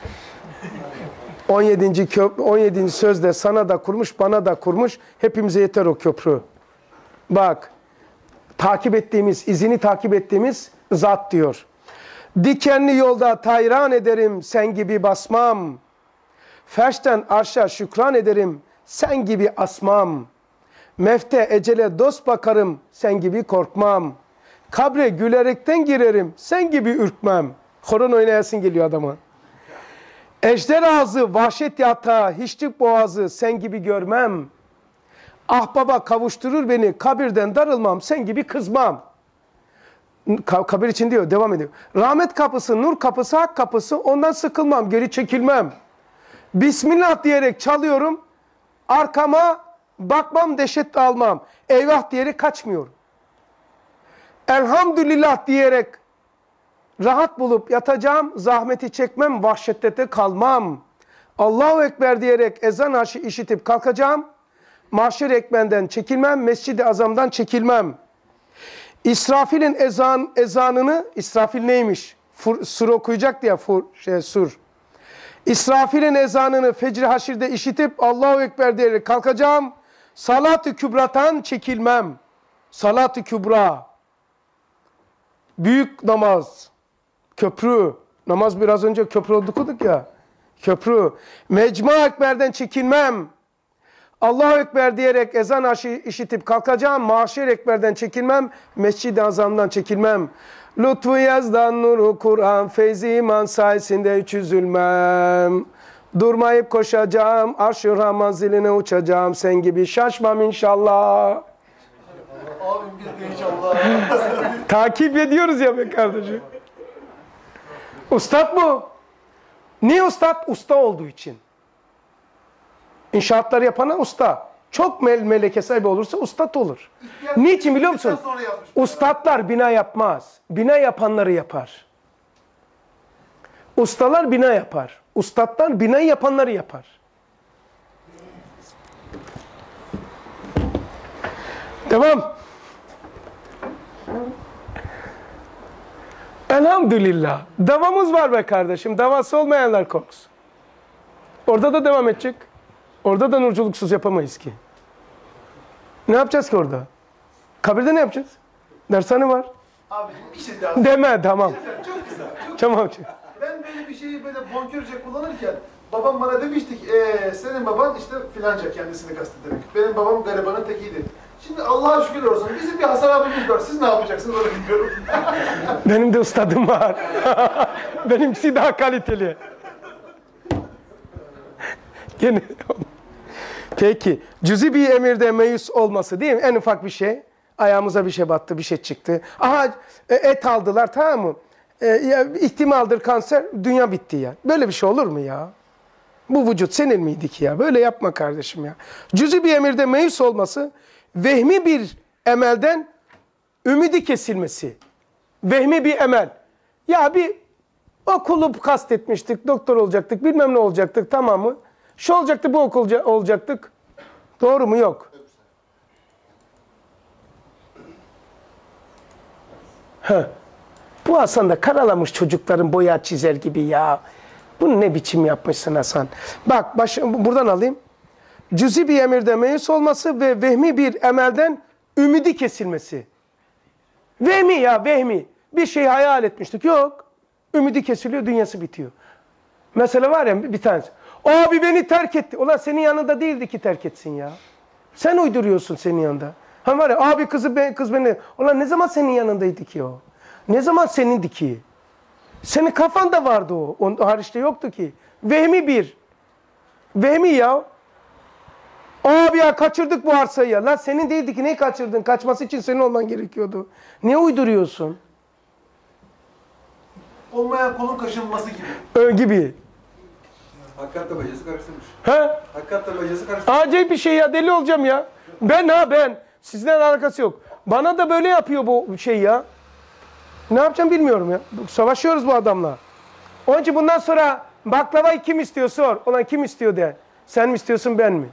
on yedinci köprü on yedinci sözde sana da kurmuş, bana da kurmuş. Hepimize yeter o köprü. Bak. Takip ettiğimiz, izini takip ettiğimiz zat diyor. Dikenli yolda tayran ederim, sen gibi basmam. Ferşten arşa şükran ederim, sen gibi asmam. Mefte ecele dost bakarım, sen gibi korkmam. Kabre gülerekten girerim, sen gibi ürkmem. Horon oynayasın geliyor adama. Ejder ağzı, vahşet yatağı, hiçlik boğazı, sen gibi görmem. Ahbaba kavuşturur beni, kabirden darılmam, sen gibi kızmam. Kabir için diyor, devam ediyor. Rahmet kapısı, nur kapısı, hak kapısı, ondan sıkılmam, geri çekilmem. Bismillah diyerek çalıyorum, arkama bakmam, dehşet almam. Eyvah diyerek kaçmıyorum. Elhamdülillah diyerek rahat bulup yatacağım, zahmeti çekmem, vahşette de kalmam. Allahu Ekber diyerek ezan arşı işitip kalkacağım. Mahşer ekmenden çekilmem, Mescid-i Azam'dan çekilmem. İsrafil'in ezan, ezanını, İsrafil neymiş? Fur, sur okuyacak diye fur, şey, sur. İsrafil'in ezanını fecr-i haşirde işitip Allahu Ekber diyerek kalkacağım. Salat-ı kübratan çekilmem. Salat-ı kübra. Büyük namaz. Köprü. Namaz biraz önce köprü okuduk ya. Köprü. Mecma Ekber'den çekilmem. Allahu Ekber diyerek ezan aşı işitip kalkacağım. Mahşer Ekber'den çekilmem. Mescid-i Azam'dan çekilmem. Lütfu yazdan nuru Kur'an feyzi iman sayesinde hiç üzülmem. Durmayıp koşacağım. Arş-ı Rahman ziline uçacağım. Sen gibi şaşmam inşallah. Abim bir de inşallah. Takip ediyoruz ya be kardeşim. Ustad bu. Niye ustad? Usta olduğu için. İnşaatları yapana usta. Çok mel meleke sahibi olursa ustad olur. Niçin biliyor musun? Ustadlar bina yapmaz. Bina yapanları yapar. Ustalar bina yapar. Ustadlar binayı yapanları yapar. Devam. Elhamdülillah. Davamız var be kardeşim. Davası olmayanlar korksun. Orada da devam edecek. Orada da nurculuksuz yapamayız ki. Ne yapacağız ki orada? Kabirde ne yapacağız? Dershane var. Abi bir şey daha. Deme, tamam. Çok güzel. Çok Tamam. Ben böyle bir şeyi böyle bonkörce kullanırken babam bana demişti ki ee, senin baban işte filanca, kendisini kastederek. Benim babam garibanın tekiydi. Şimdi Allah'a şükür olsun bizim bir Hasan abimiz var. Siz ne yapacaksınız onu bilmiyorum. Benim de ustadım var. Benimkisi daha kaliteli. Gene. Peki. Cüzi bir emirde meyus olması değil mi? En ufak bir şey. Ayağımıza bir şey battı, bir şey çıktı. Aha et aldılar, tamam mı? E, ya, ihtimaldir kanser, dünya bitti ya. Böyle bir şey olur mu ya? Bu vücut senin miydi ki ya? Böyle yapma kardeşim ya. Cüzi bir emirde meyus olması, vehmi bir emelden ümidi kesilmesi. Vehmi bir emel. Ya bir okulu kastetmiştik, doktor olacaktık, bilmem ne olacaktık, tamam mı? Şu olacaktı, bu okul olacaktık. Doğru mu? Yok. Heh. Bu Hasan da karalamış çocukların boya çizer gibi ya. Bunu ne biçim yapmışsın Hasan? Bak baş, buradan alayım. Cüzi bir emirde meyus olması ve vehmi bir emelden ümidi kesilmesi. Vehmi ya vehmi. Bir şey hayal etmiştik. Yok. Ümidi kesiliyor, dünyası bitiyor. Mesela var ya bir tanesi. Abi beni terk etti. Ulan senin yanında değildi ki terk etsin ya. Sen uyduruyorsun senin yanında. Ha var ya abi kızı be, kız beni. Ulan ne zaman senin yanındaydı ki o? Ne zaman senindi ki? Senin kafanda vardı o. Onun hariçte yoktu ki. Vehmi bir. Vehmi ya. Abi ya kaçırdık bu arsayı ya. Lan senin değildi ki, neyi kaçırdın? Kaçması için senin olman gerekiyordu. Niye uyduruyorsun? Olmayan kolun kaşınması gibi. Ö gibi. Hakikaten bacası karıştırmış. He? Hakikaten bacası karıştırmış. Acayip bir şey ya, deli olacağım ya. Ben ha ben. Sizden alakası yok. Bana da böyle yapıyor bu şey ya. Ne yapacağım bilmiyorum ya. Savaşıyoruz bu adamla. Onun için bundan sonra baklavayı kim istiyor sor. Ulan kim istiyor de. Sen mi istiyorsun ben mi?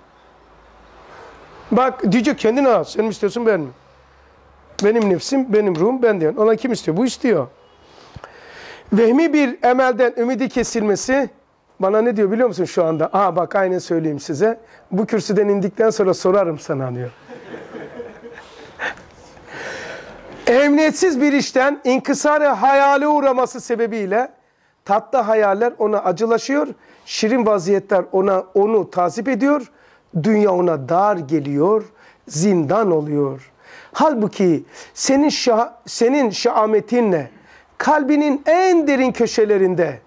Bak diyecek kendine al. Sen mi istiyorsun ben mi? Benim nefsim, benim ruhum ben diyor. Ulan kim istiyor? Bu istiyor. Vehmi bir emelden ümidi kesilmesi bana ne diyor biliyor musun şu anda? Aa bak aynen söyleyeyim size. Bu kürsüden indikten sonra sorarım sana diyor. Emniyetsiz bir işten inkısar-ı hayale uğraması sebebiyle tatlı hayaller ona acılaşıyor. Şirin vaziyetler ona onu tazip ediyor. Dünya ona dar geliyor. Zindan oluyor. Halbuki senin şah, senin şahametinle kalbinin en derin köşelerinde,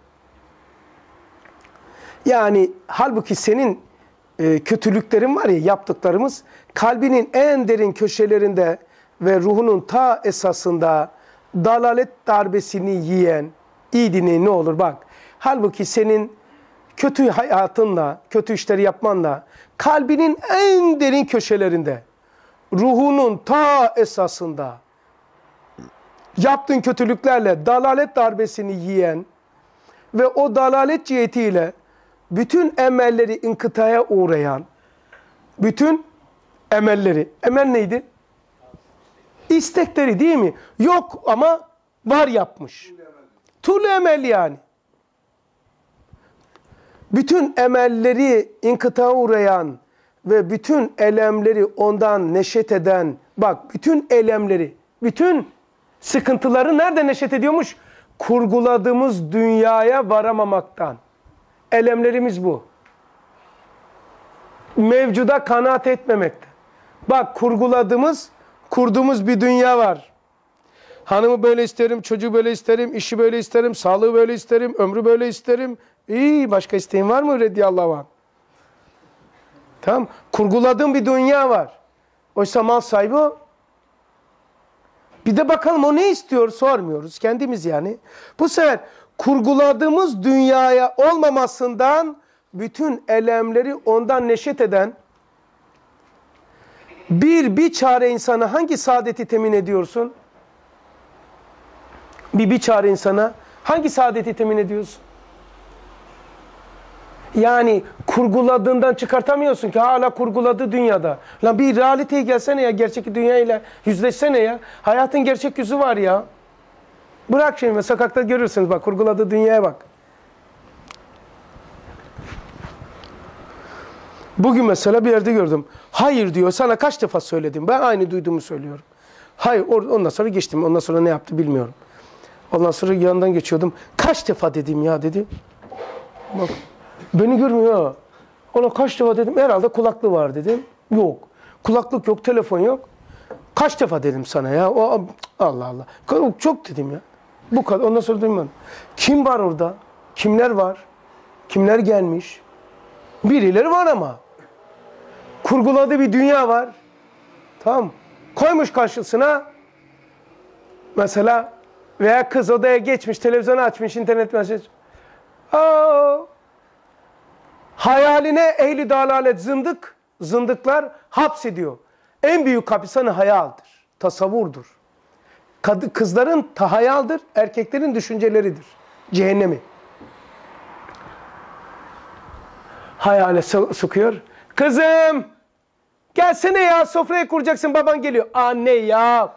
yani halbuki senin e, kötülüklerin var ya, yaptıklarımız kalbinin en derin köşelerinde ve ruhunun ta esasında dalalet darbesini yiyen, iyi dinleyin ne olur bak. Halbuki senin kötü hayatınla, kötü işleri yapmanla kalbinin en derin köşelerinde, ruhunun ta esasında yaptığın kötülüklerle dalalet darbesini yiyen ve o dalalet cihetiyle bütün emelleri inkıtaya uğrayan, bütün emelleri, emel neydi? İstekleri değil mi? Yok ama var yapmış. Tul emel yani. Bütün emelleri inkıtaya uğrayan ve bütün elemleri ondan neşet eden, bak bütün elemleri, bütün sıkıntıları nerede neşet ediyormuş? Kurguladığımız dünyaya varamamaktan. Elemlerimiz bu. Mevcuda kanaat etmemekte. Bak kurguladığımız, kurduğumuz bir dünya var. Hanımı böyle isterim, çocuğu böyle isterim, işi böyle isterim, sağlığı böyle isterim, ömrü böyle isterim. İyi, başka isteğin var mı Rediyallahu anh? Tamam. Kurguladığım bir dünya var. Oysa mal sahibi o. Bir de bakalım o ne istiyor sormuyoruz. Kendimiz yani. Bu sefer kurguladığımız dünyaya olmamasından bütün elemleri ondan neşet eden bir bir çare insana hangi saadeti temin ediyorsun? Bir bir çare insana hangi saadeti temin ediyorsun? Yani kurguladığından çıkartamıyorsun ki, hala kurguladığı dünyada. Lan bir realiteye gelsene ya, gerçek dünyayla yüzleşsene ya. Hayatın gerçek yüzü var ya. Bırak şimdi, sokakta görürsünüz bak, kurguladığı dünyaya bak. Bugün mesela bir yerde gördüm. Hayır diyor, sana kaç defa söyledim. Ben aynı duyduğumu söylüyorum. Hayır, ondan sonra geçtim. Ondan sonra ne yaptı bilmiyorum. Ondan sonra yanından geçiyordum. Kaç defa dedim ya dedi. Bak, beni görmüyor ha. Ona kaç defa dedim. Herhalde kulaklığı var dedim. Yok. Kulaklık yok, telefon yok. Kaç defa dedim sana ya. O, Allah Allah. Çok dedim ya. Bu kadar. Ondan sonra duymadım. Kim var orada? Kimler var? Kimler gelmiş? Birileri var ama. Kurguladığı bir dünya var. Tamam. Koymuş karşısına. Mesela veya kız odaya geçmiş, televizyonu açmış, internet mesaj. Aa, hayaline ehli dalalet zındık, zındıklar hapsediyor. En büyük hapishanı hayaldir, tasavvurdur. Kad- kızların tahayaldır, erkeklerin düşünceleridir. Cehennemi. Hayale sokuyor. Kızım, gelsene ya, sofrayı kuracaksın, baban geliyor. Anne ya.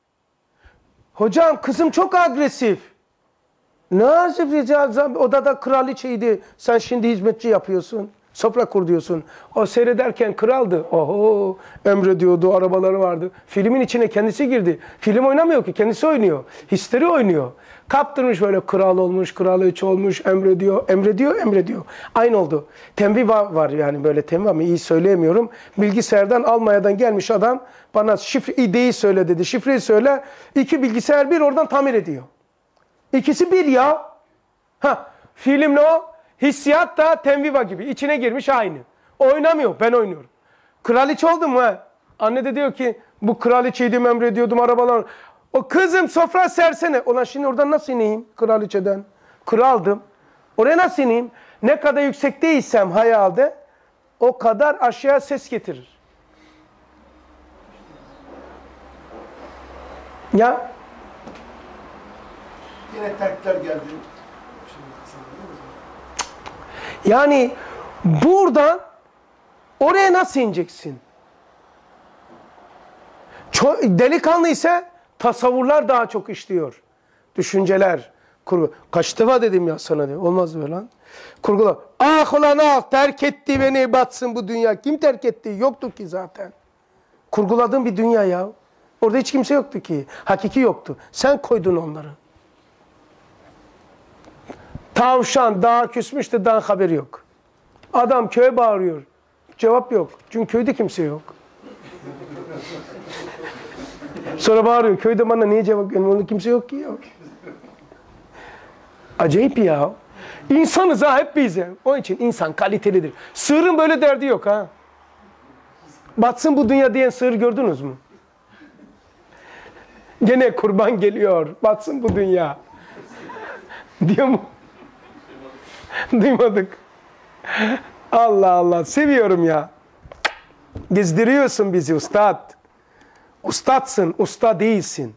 Hocam kızım çok agresif. Nasıl bir odada kraliçeydi. Sen şimdi hizmetçi yapıyorsun. Sofra kur diyorsun. O seyrederken kraldı. Oho, emrediyordu, arabaları vardı. Filmin içine kendisi girdi. Film oynamıyor ki, kendisi oynuyor. Histeri oynuyor. Kaptırmış böyle, kral olmuş, kraliçe olmuş, emrediyor, emrediyor, emrediyor. Aynı oldu. Tembih var yani, böyle tembih ama iyi söyleyemiyorum. Bilgisayardan, Almanya'dan gelmiş adam bana şifre, ideyi söyle dedi. Şifreyi söyle. İki bilgisayar bir oradan tamir ediyor. İkisi bir ya. Ha, filmle o. Hissiyat da Tenviva gibi. İçine girmiş aynı. O oynamıyor, ben oynuyorum. Kraliçe oldum mu? Anne de diyor ki, bu kraliçeydim, emrediyordum, arabalar. O kızım sofra sersene. Ulan şimdi oradan nasıl ineyim kraliçeden? Kraldım. Oraya nasıl ineyim? Ne kadar yüksekteysem hayalde, o kadar aşağıya ses getirir. Ya. Yine terkler geldi. Yani buradan oraya nasıl ineceksin? Çok, delikanlı ise tasavvurlar daha çok işliyor. Düşünceler, kurgu. Kaç defa dedim ya sana diyor. Olmaz böyle lan. Kurgular. Ah ulan ah, terk etti beni, batsın bu dünya. Kim terk etti? Yoktu ki zaten. Kurguladığın bir dünya ya. Orada hiç kimse yoktu ki. Hakiki yoktu. Sen koydun onları. Tavşan dağa küsmüş de dağın haberi yok. Adam köye bağırıyor. Cevap yok. Çünkü köyde kimse yok. Sonra bağırıyor. Köyde bana niye cevap vermiyor? Kimse yok ki ya. Acayip ya. İnsanız ha, hep bize. Onun için insan kalitelidir. Sığırın böyle derdi yok ha. Batsın bu dünya diyen sığır gördünüz mü? Gene kurban geliyor. Batsın bu dünya. Diyor mu? Duymadık. Allah Allah. Seviyorum ya. Gezdiriyorsun bizi ustad. Ustadsın, usta değilsin.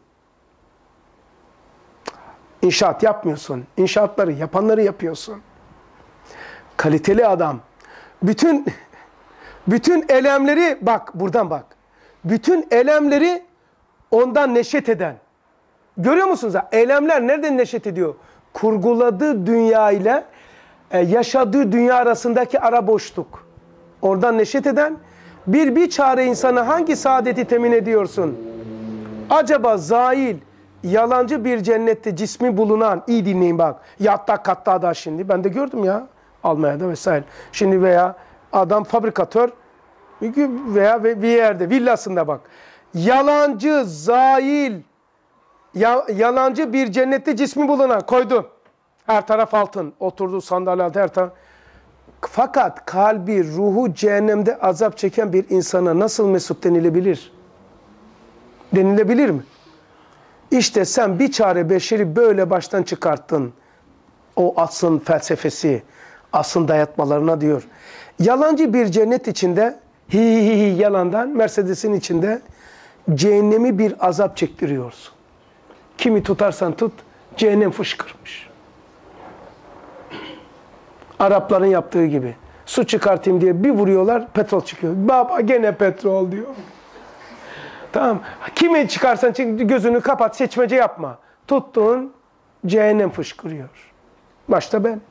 İnşaat yapmıyorsun. İnşaatları yapanları yapıyorsun. Kaliteli adam. Bütün bütün elemleri, bak buradan bak. Bütün elemleri ondan neşet eden. Görüyor musunuz? Elemler nereden neşet ediyor? Kurguladığı dünya ile yaşadığı dünya arasındaki ara boşluk. Oradan neşet eden bir bir çare insana hangi saadeti temin ediyorsun? Acaba zail, yalancı bir cennette cismi bulunan, iyi dinleyin bak, yatta katta da şimdi, ben de gördüm ya Almanya'da vesaire. Şimdi veya adam fabrikatör veya bir yerde villasında bak. Yalancı, zail, ya, yalancı bir cennette cismi bulunan koydu. Her taraf altın. Oturduğu sandalyede her taraf. Fakat kalbi, ruhu cehennemde azap çeken bir insana nasıl mesut denilebilir? Denilebilir mi? İşte sen bir çare beşeri böyle baştan çıkarttın. O asın felsefesi, asın dayatmalarına diyor. Yalancı bir cennet içinde, hi hi hi yalandan, Mercedes'in içinde cehennemi bir azap çektiriyorsun. Kimi tutarsan tut, cehennem fışkırmış. Arapların yaptığı gibi. Su çıkartayım diye bir vuruyorlar, petrol çıkıyor. Baba gene petrol diyor. Tamam. Kimi çıkarsan çık, gözünü kapat, seçmece yapma. Tuttuğun cehennem fışkırıyor. Başta ben.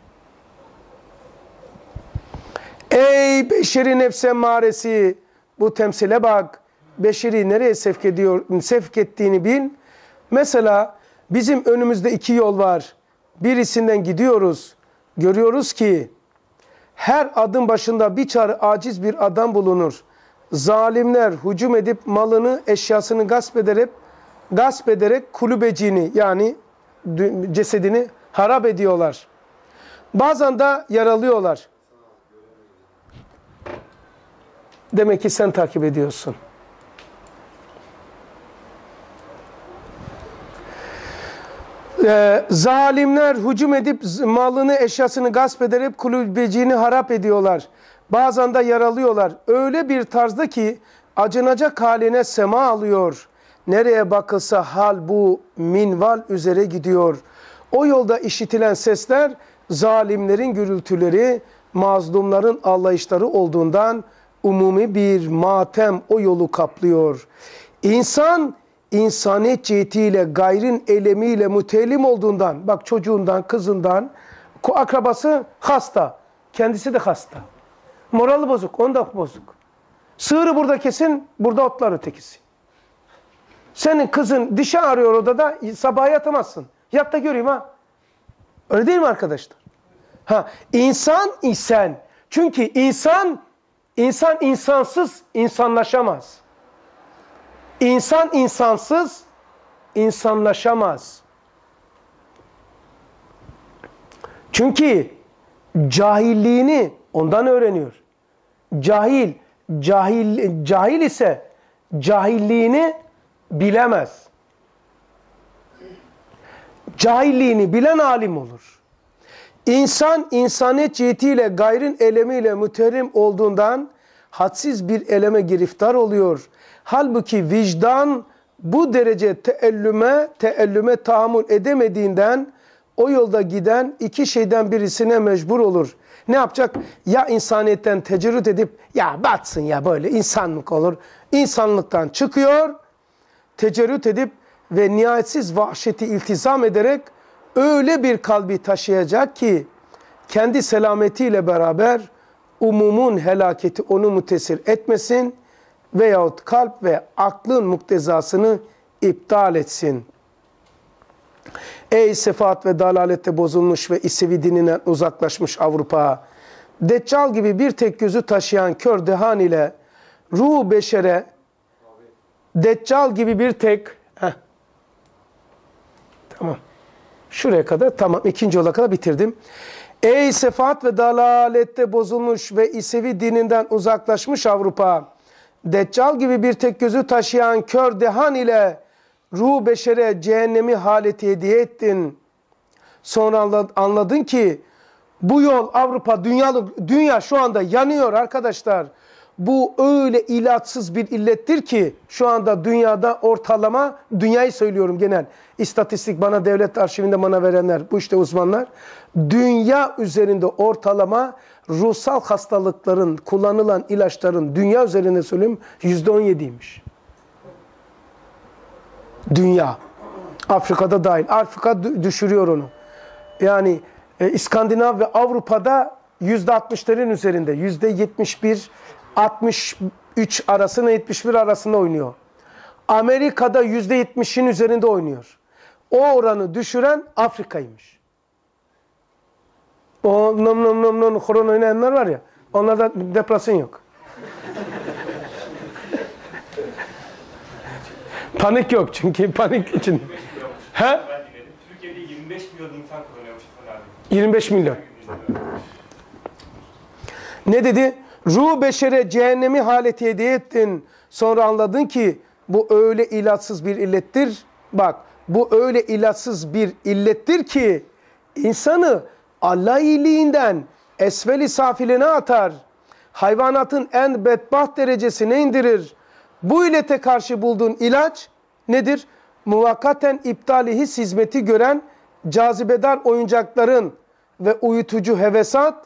Ey beşeri nefse maresi, bu temsile bak. Beşeri nereye sevk ediyor, sevk ettiğini bil. Mesela bizim önümüzde iki yol var. Birisinden gidiyoruz. Görüyoruz ki her adım başında bir çare aciz bir adam bulunur. Zalimler hücum edip malını, eşyasını gasp ederek gasp ederek kulübecini yani cesedini harap ediyorlar. Bazen de yaralıyorlar. Demek ki sen takip ediyorsun. Ee, zalimler hücum edip malını, eşyasını gasp ederek kulübecini harap ediyorlar. Bazen de yaralıyorlar. Öyle bir tarzda ki acınacak haline sema alıyor. Nereye bakılsa hal bu minval üzere gidiyor. O yolda işitilen sesler zalimlerin gürültüleri, mazlumların ağlayışları olduğundan umumi bir matem o yolu kaplıyor. İnsan insaniyet cihetiyle gayrın elemiyle müteellim olduğundan, bak çocuğundan, kızından, akrabası hasta, kendisi de hasta. Morali bozuk, onda bozuk. Sığırı burada kesin, burada otlar ötekisi. Senin kızın dişi ağrıyor odada, sabaha yatamazsın. Yat da göreyim ha. Öyle değil mi arkadaşlar? Ha, insan isen, çünkü insan, insan insansız insanlaşamaz. İnsan insansız insanlaşamaz. Çünkü cahilliğini ondan öğreniyor. Cahil, cahil, cahil ise cahilliğini bilemez. Cahilliğini bilen alim olur. İnsan insaniyet cihetiyle gayrın elemiyle müterim olduğundan hadsiz bir eleme giriftar oluyor. Halbuki vicdan bu derece teellüme, teellüme tahammül edemediğinden o yolda giden iki şeyden birisine mecbur olur. Ne yapacak? Ya insaniyetten tecerrüt edip ya batsın ya böyle insanlık olur. İnsanlıktan çıkıyor, tecerrüt edip ve nihayetsiz vahşeti iltizam ederek öyle bir kalbi taşıyacak ki kendi selametiyle beraber umumun helaketi onu mütesir etmesin veyahut kalp ve aklın muktezasını iptal etsin. Ey sefaat ve dalalette bozulmuş ve İsevi dininden uzaklaşmış Avrupa! Deccal gibi bir tek gözü taşıyan kör dehan ile ruh beşere, Deccal gibi bir tek, heh, tamam, şuraya kadar, tamam, ikinci yola kadar bitirdim. Ey sefaat ve dalalette bozulmuş ve İsevi dininden uzaklaşmış Avrupa! Deccal gibi bir tek gözü taşıyan kör dehan ile ruh beşere cehennemi haleti hediye ettin. Sonra anladın ki bu yol Avrupa, dünyalık, dünya şu anda yanıyor arkadaşlar. Bu öyle ilaçsız bir illettir ki şu anda dünyada ortalama, dünyayı söylüyorum genel, istatistik bana devlet arşivinde bana verenler, bu işte uzmanlar, dünya üzerinde ortalama ruhsal hastalıkların, kullanılan ilaçların dünya üzerinde söyleyeyim yüzde on yediymiş. Dünya. Afrika'da dahil. Afrika düşürüyor onu. Yani e, İskandinav ve Avrupa'da yüzde altmışların üzerinde. yüzde yetmiş bir, altmış üç arasında, yetmiş bir arasında oynuyor. Amerika'da yüzde yetmişin üzerinde oynuyor. O oranı düşüren Afrika'ymış. O nom nom nom nom horon oynayanlar var ya, onlarda depresyon yok. Panik yok çünkü panik için. He? Türkiye'de yirmi beş milyon insan kullanıyormuş abi. yirmi beş milyon. Ne dedi? Ruh beşere cehennemi haleti hediye ettin. Sonra anladın ki bu öyle ilaçsız bir illettir. Bak, bu öyle ilaçsız bir illettir ki insanı Allah iyiliğinden esveli safiline atar. Hayvanatın en bedbaht derecesine indirir. Bu illete karşı bulduğun ilaç nedir? Muvakkaten iptali his hizmeti gören cazibedar oyuncakların ve uyutucu hevesat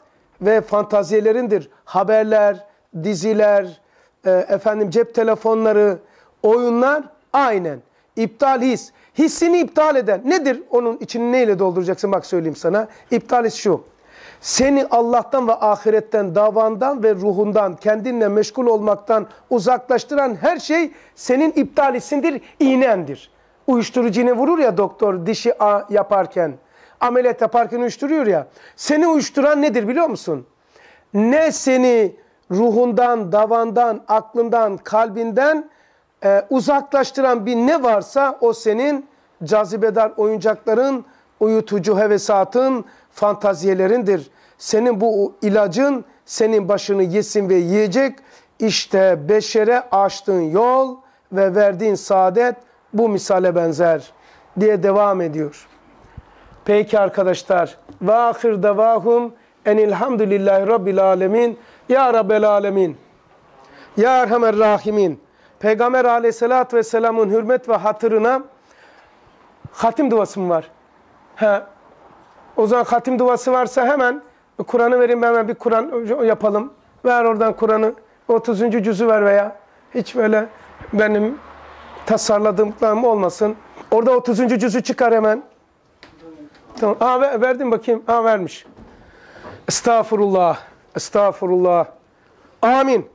ve fantaziyelerindir. Haberler, diziler, e, efendim cep telefonları, oyunlar aynen. İptal his. Hissini iptal eden nedir? Onun içini neyle dolduracaksın? Bak söyleyeyim sana. İptal his şu. Seni Allah'tan ve ahiretten, davandan ve ruhundan, kendinle meşgul olmaktan uzaklaştıran her şey senin iptal hissindir, iğnendir. Uyuşturucu iğne vurur ya doktor dişi yaparken, ameliyat yaparken uyuşturuyor ya. Seni uyuşturan nedir biliyor musun? Ne seni ruhundan, davandan, aklından, kalbinden e, uzaklaştıran bir ne varsa o senin cazibedar oyuncakların, uyutucu hevesatın, fantaziyelerindir. Senin bu ilacın senin başını yesin ve yiyecek. İşte beşere açtığın yol ve verdiğin saadet bu misale benzer diye devam ediyor. Peki arkadaşlar. Ve ahir davahum enilhamdülillahi rabbil alemin. Ya Rabbel alemin. Ya Erhamer rahimin. Peygamber aleyhissalatü vesselamın hürmet ve hatırına hatim duası mı var? He. O zaman hatim duası varsa hemen Kur'an'ı vereyim, hemen bir Kur'an yapalım. Ver oradan Kur'an'ı. otuzuncu cüzü ver veya hiç böyle benim tasarladığım olmasın. Orada otuzuncu cüzü çıkar hemen. Tamam. Aa, ver, verdim bakayım. Aa, vermiş. Estağfurullah. Estağfurullah. Amin.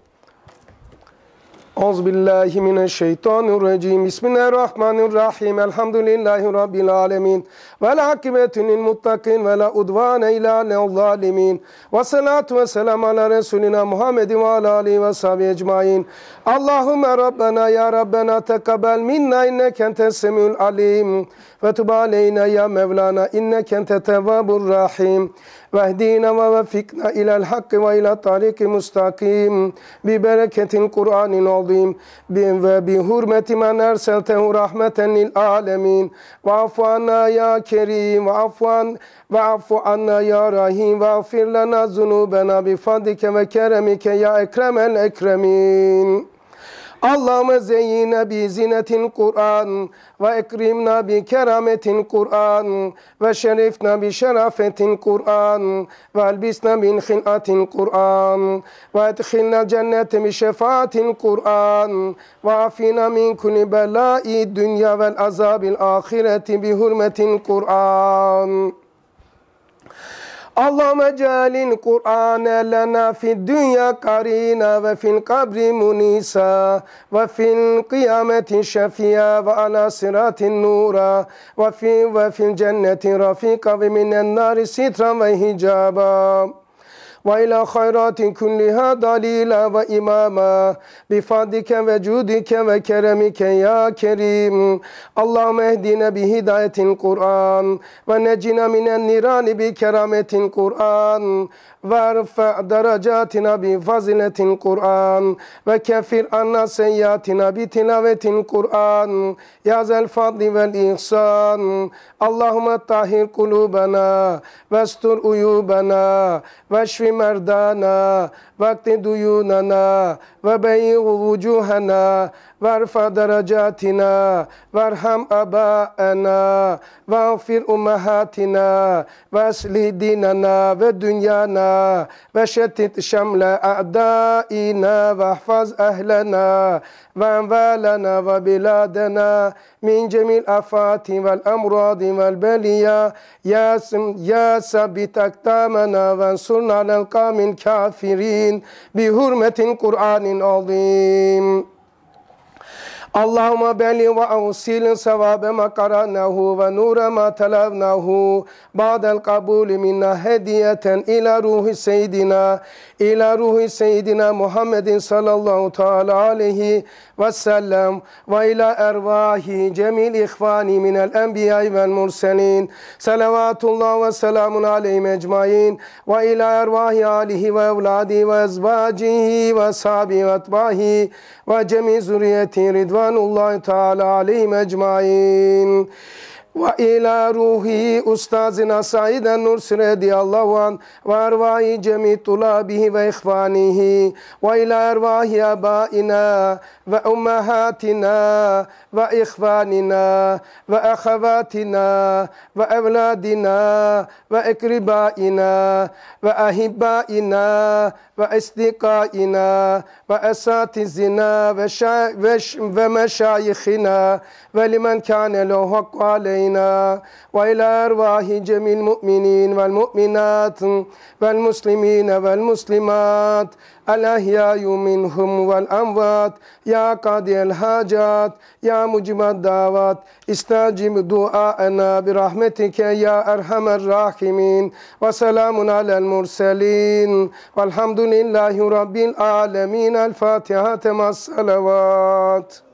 Euzubillahimineşşeytanirracim. Bismillahirrahmanirrahim. Elhamdülillahi Rabbil alemin. Vel akibetu lil muttakin ve la udvane illa lil zalimin. Ve salatu ve selam ala Resulina Muhammedin ve ala alihi ve sahbihi ecmain. Allahümme Rabbena ya Rabbena tekabbel minna inneke entes semiul alim. Ve tub aleyna ya Mevlana inneke ente tevvabur rahim. Vehdina ve veffikna ilel hakkı ve ila tariki mustakim. Bi bereketin Kur'an'in azim. Ve bi hurmeti men erseltehu rahmeten lil alemin. Ve afu anna ya kerim. Ve afu ve afu anna ya rahim. Ve afir lana zunubena bi fadlike ve keremike ya ekremel ekremin. Allahümme zeyyine bi zinetin Kur'an ve ekrimna bi kerametin Kur'an ve şerifna bi şerafetin Kur'an ve elbisna bin khil'atin Kur'an ve edkhilna cennete bi şefaatin Kur'an ve afina min kulli belai dünya vel azabil ahireti bi hurmetin Kur'an. Allahümme cealil Kur'ane lena fid dünya karina ve fil kabri munisa ve fil kıyameti şefiya ve ala siratin nura ve fi ve fil cenneti rafika ve minen nari sitran ve hicaba. Ve ila hayratin kulliha dalila ve imama bifadike ve cudike ve keremike ya kerim. Allahümme ehdine bi hidayetin Kur'an ve necina minen nirani bi kerametin Kur'an ve erfa derecatina bi faziletin Kur'an ve kefir anna seyyatina bi tilavetin Kur'an ya zel fadli vel ihsan. Allahümme tahhir kulubana ve estur uyubana ve şfi merdana vakti duyunana ve beyiğu vucuhana verfa derecatina verham abaena veğfir ummahatina ve eslih dinana ve dünyana ve şettit şemle a'daina ve ahfaz ehlena ve envalena ve biladena min cemil afati vel emradi vel beliya ya, ya sabit aktamena ve ensurna alel kavmil kafirin bi hurmetin Kur'anin azim. Allahümme belli ve avsil sevabe ma qara'nahu ve nure ma telavnahu ba'del kabuli minna hediyeten ila ruhi seyyidina ila ruhi seyyidina Muhammedin sallallahu teala aleyhi ve sellem ve ila ervahi cemil ihvani minel enbiyai vel murselin salavatullah ve selamun aleyhim ecmain ve ila ervahi alihi ve evladi ve ezvacihi ve sahabi ve etbahi ve cemi zürriyeti ridvanullahi teala aleyhim ecmain. وإلى روح أستاذنا سعيد النرسي رضي الله عنه وأرواح جميع طلابه وإخوانه وإلى أرواح آبائنا وأمهاتنا وإخواننا وأخواتنا وأولادنا وأقربائنا وأحبائنا وأصدقائنا وأساتذتنا ومشايخنا ولمن كان له حق علينا وإلى أرواح جميع المؤمنين والمؤمنات والمسلمين والمسلمات الأحياء منهم والأموات يا قاضي الحاجات يا مجيب الدعوات استجب دعاءنا برحمتك يا أرحم الراحمين وسلام على المرسلين والحمد لله رب العالمين. الفاتحة مع الصلوات.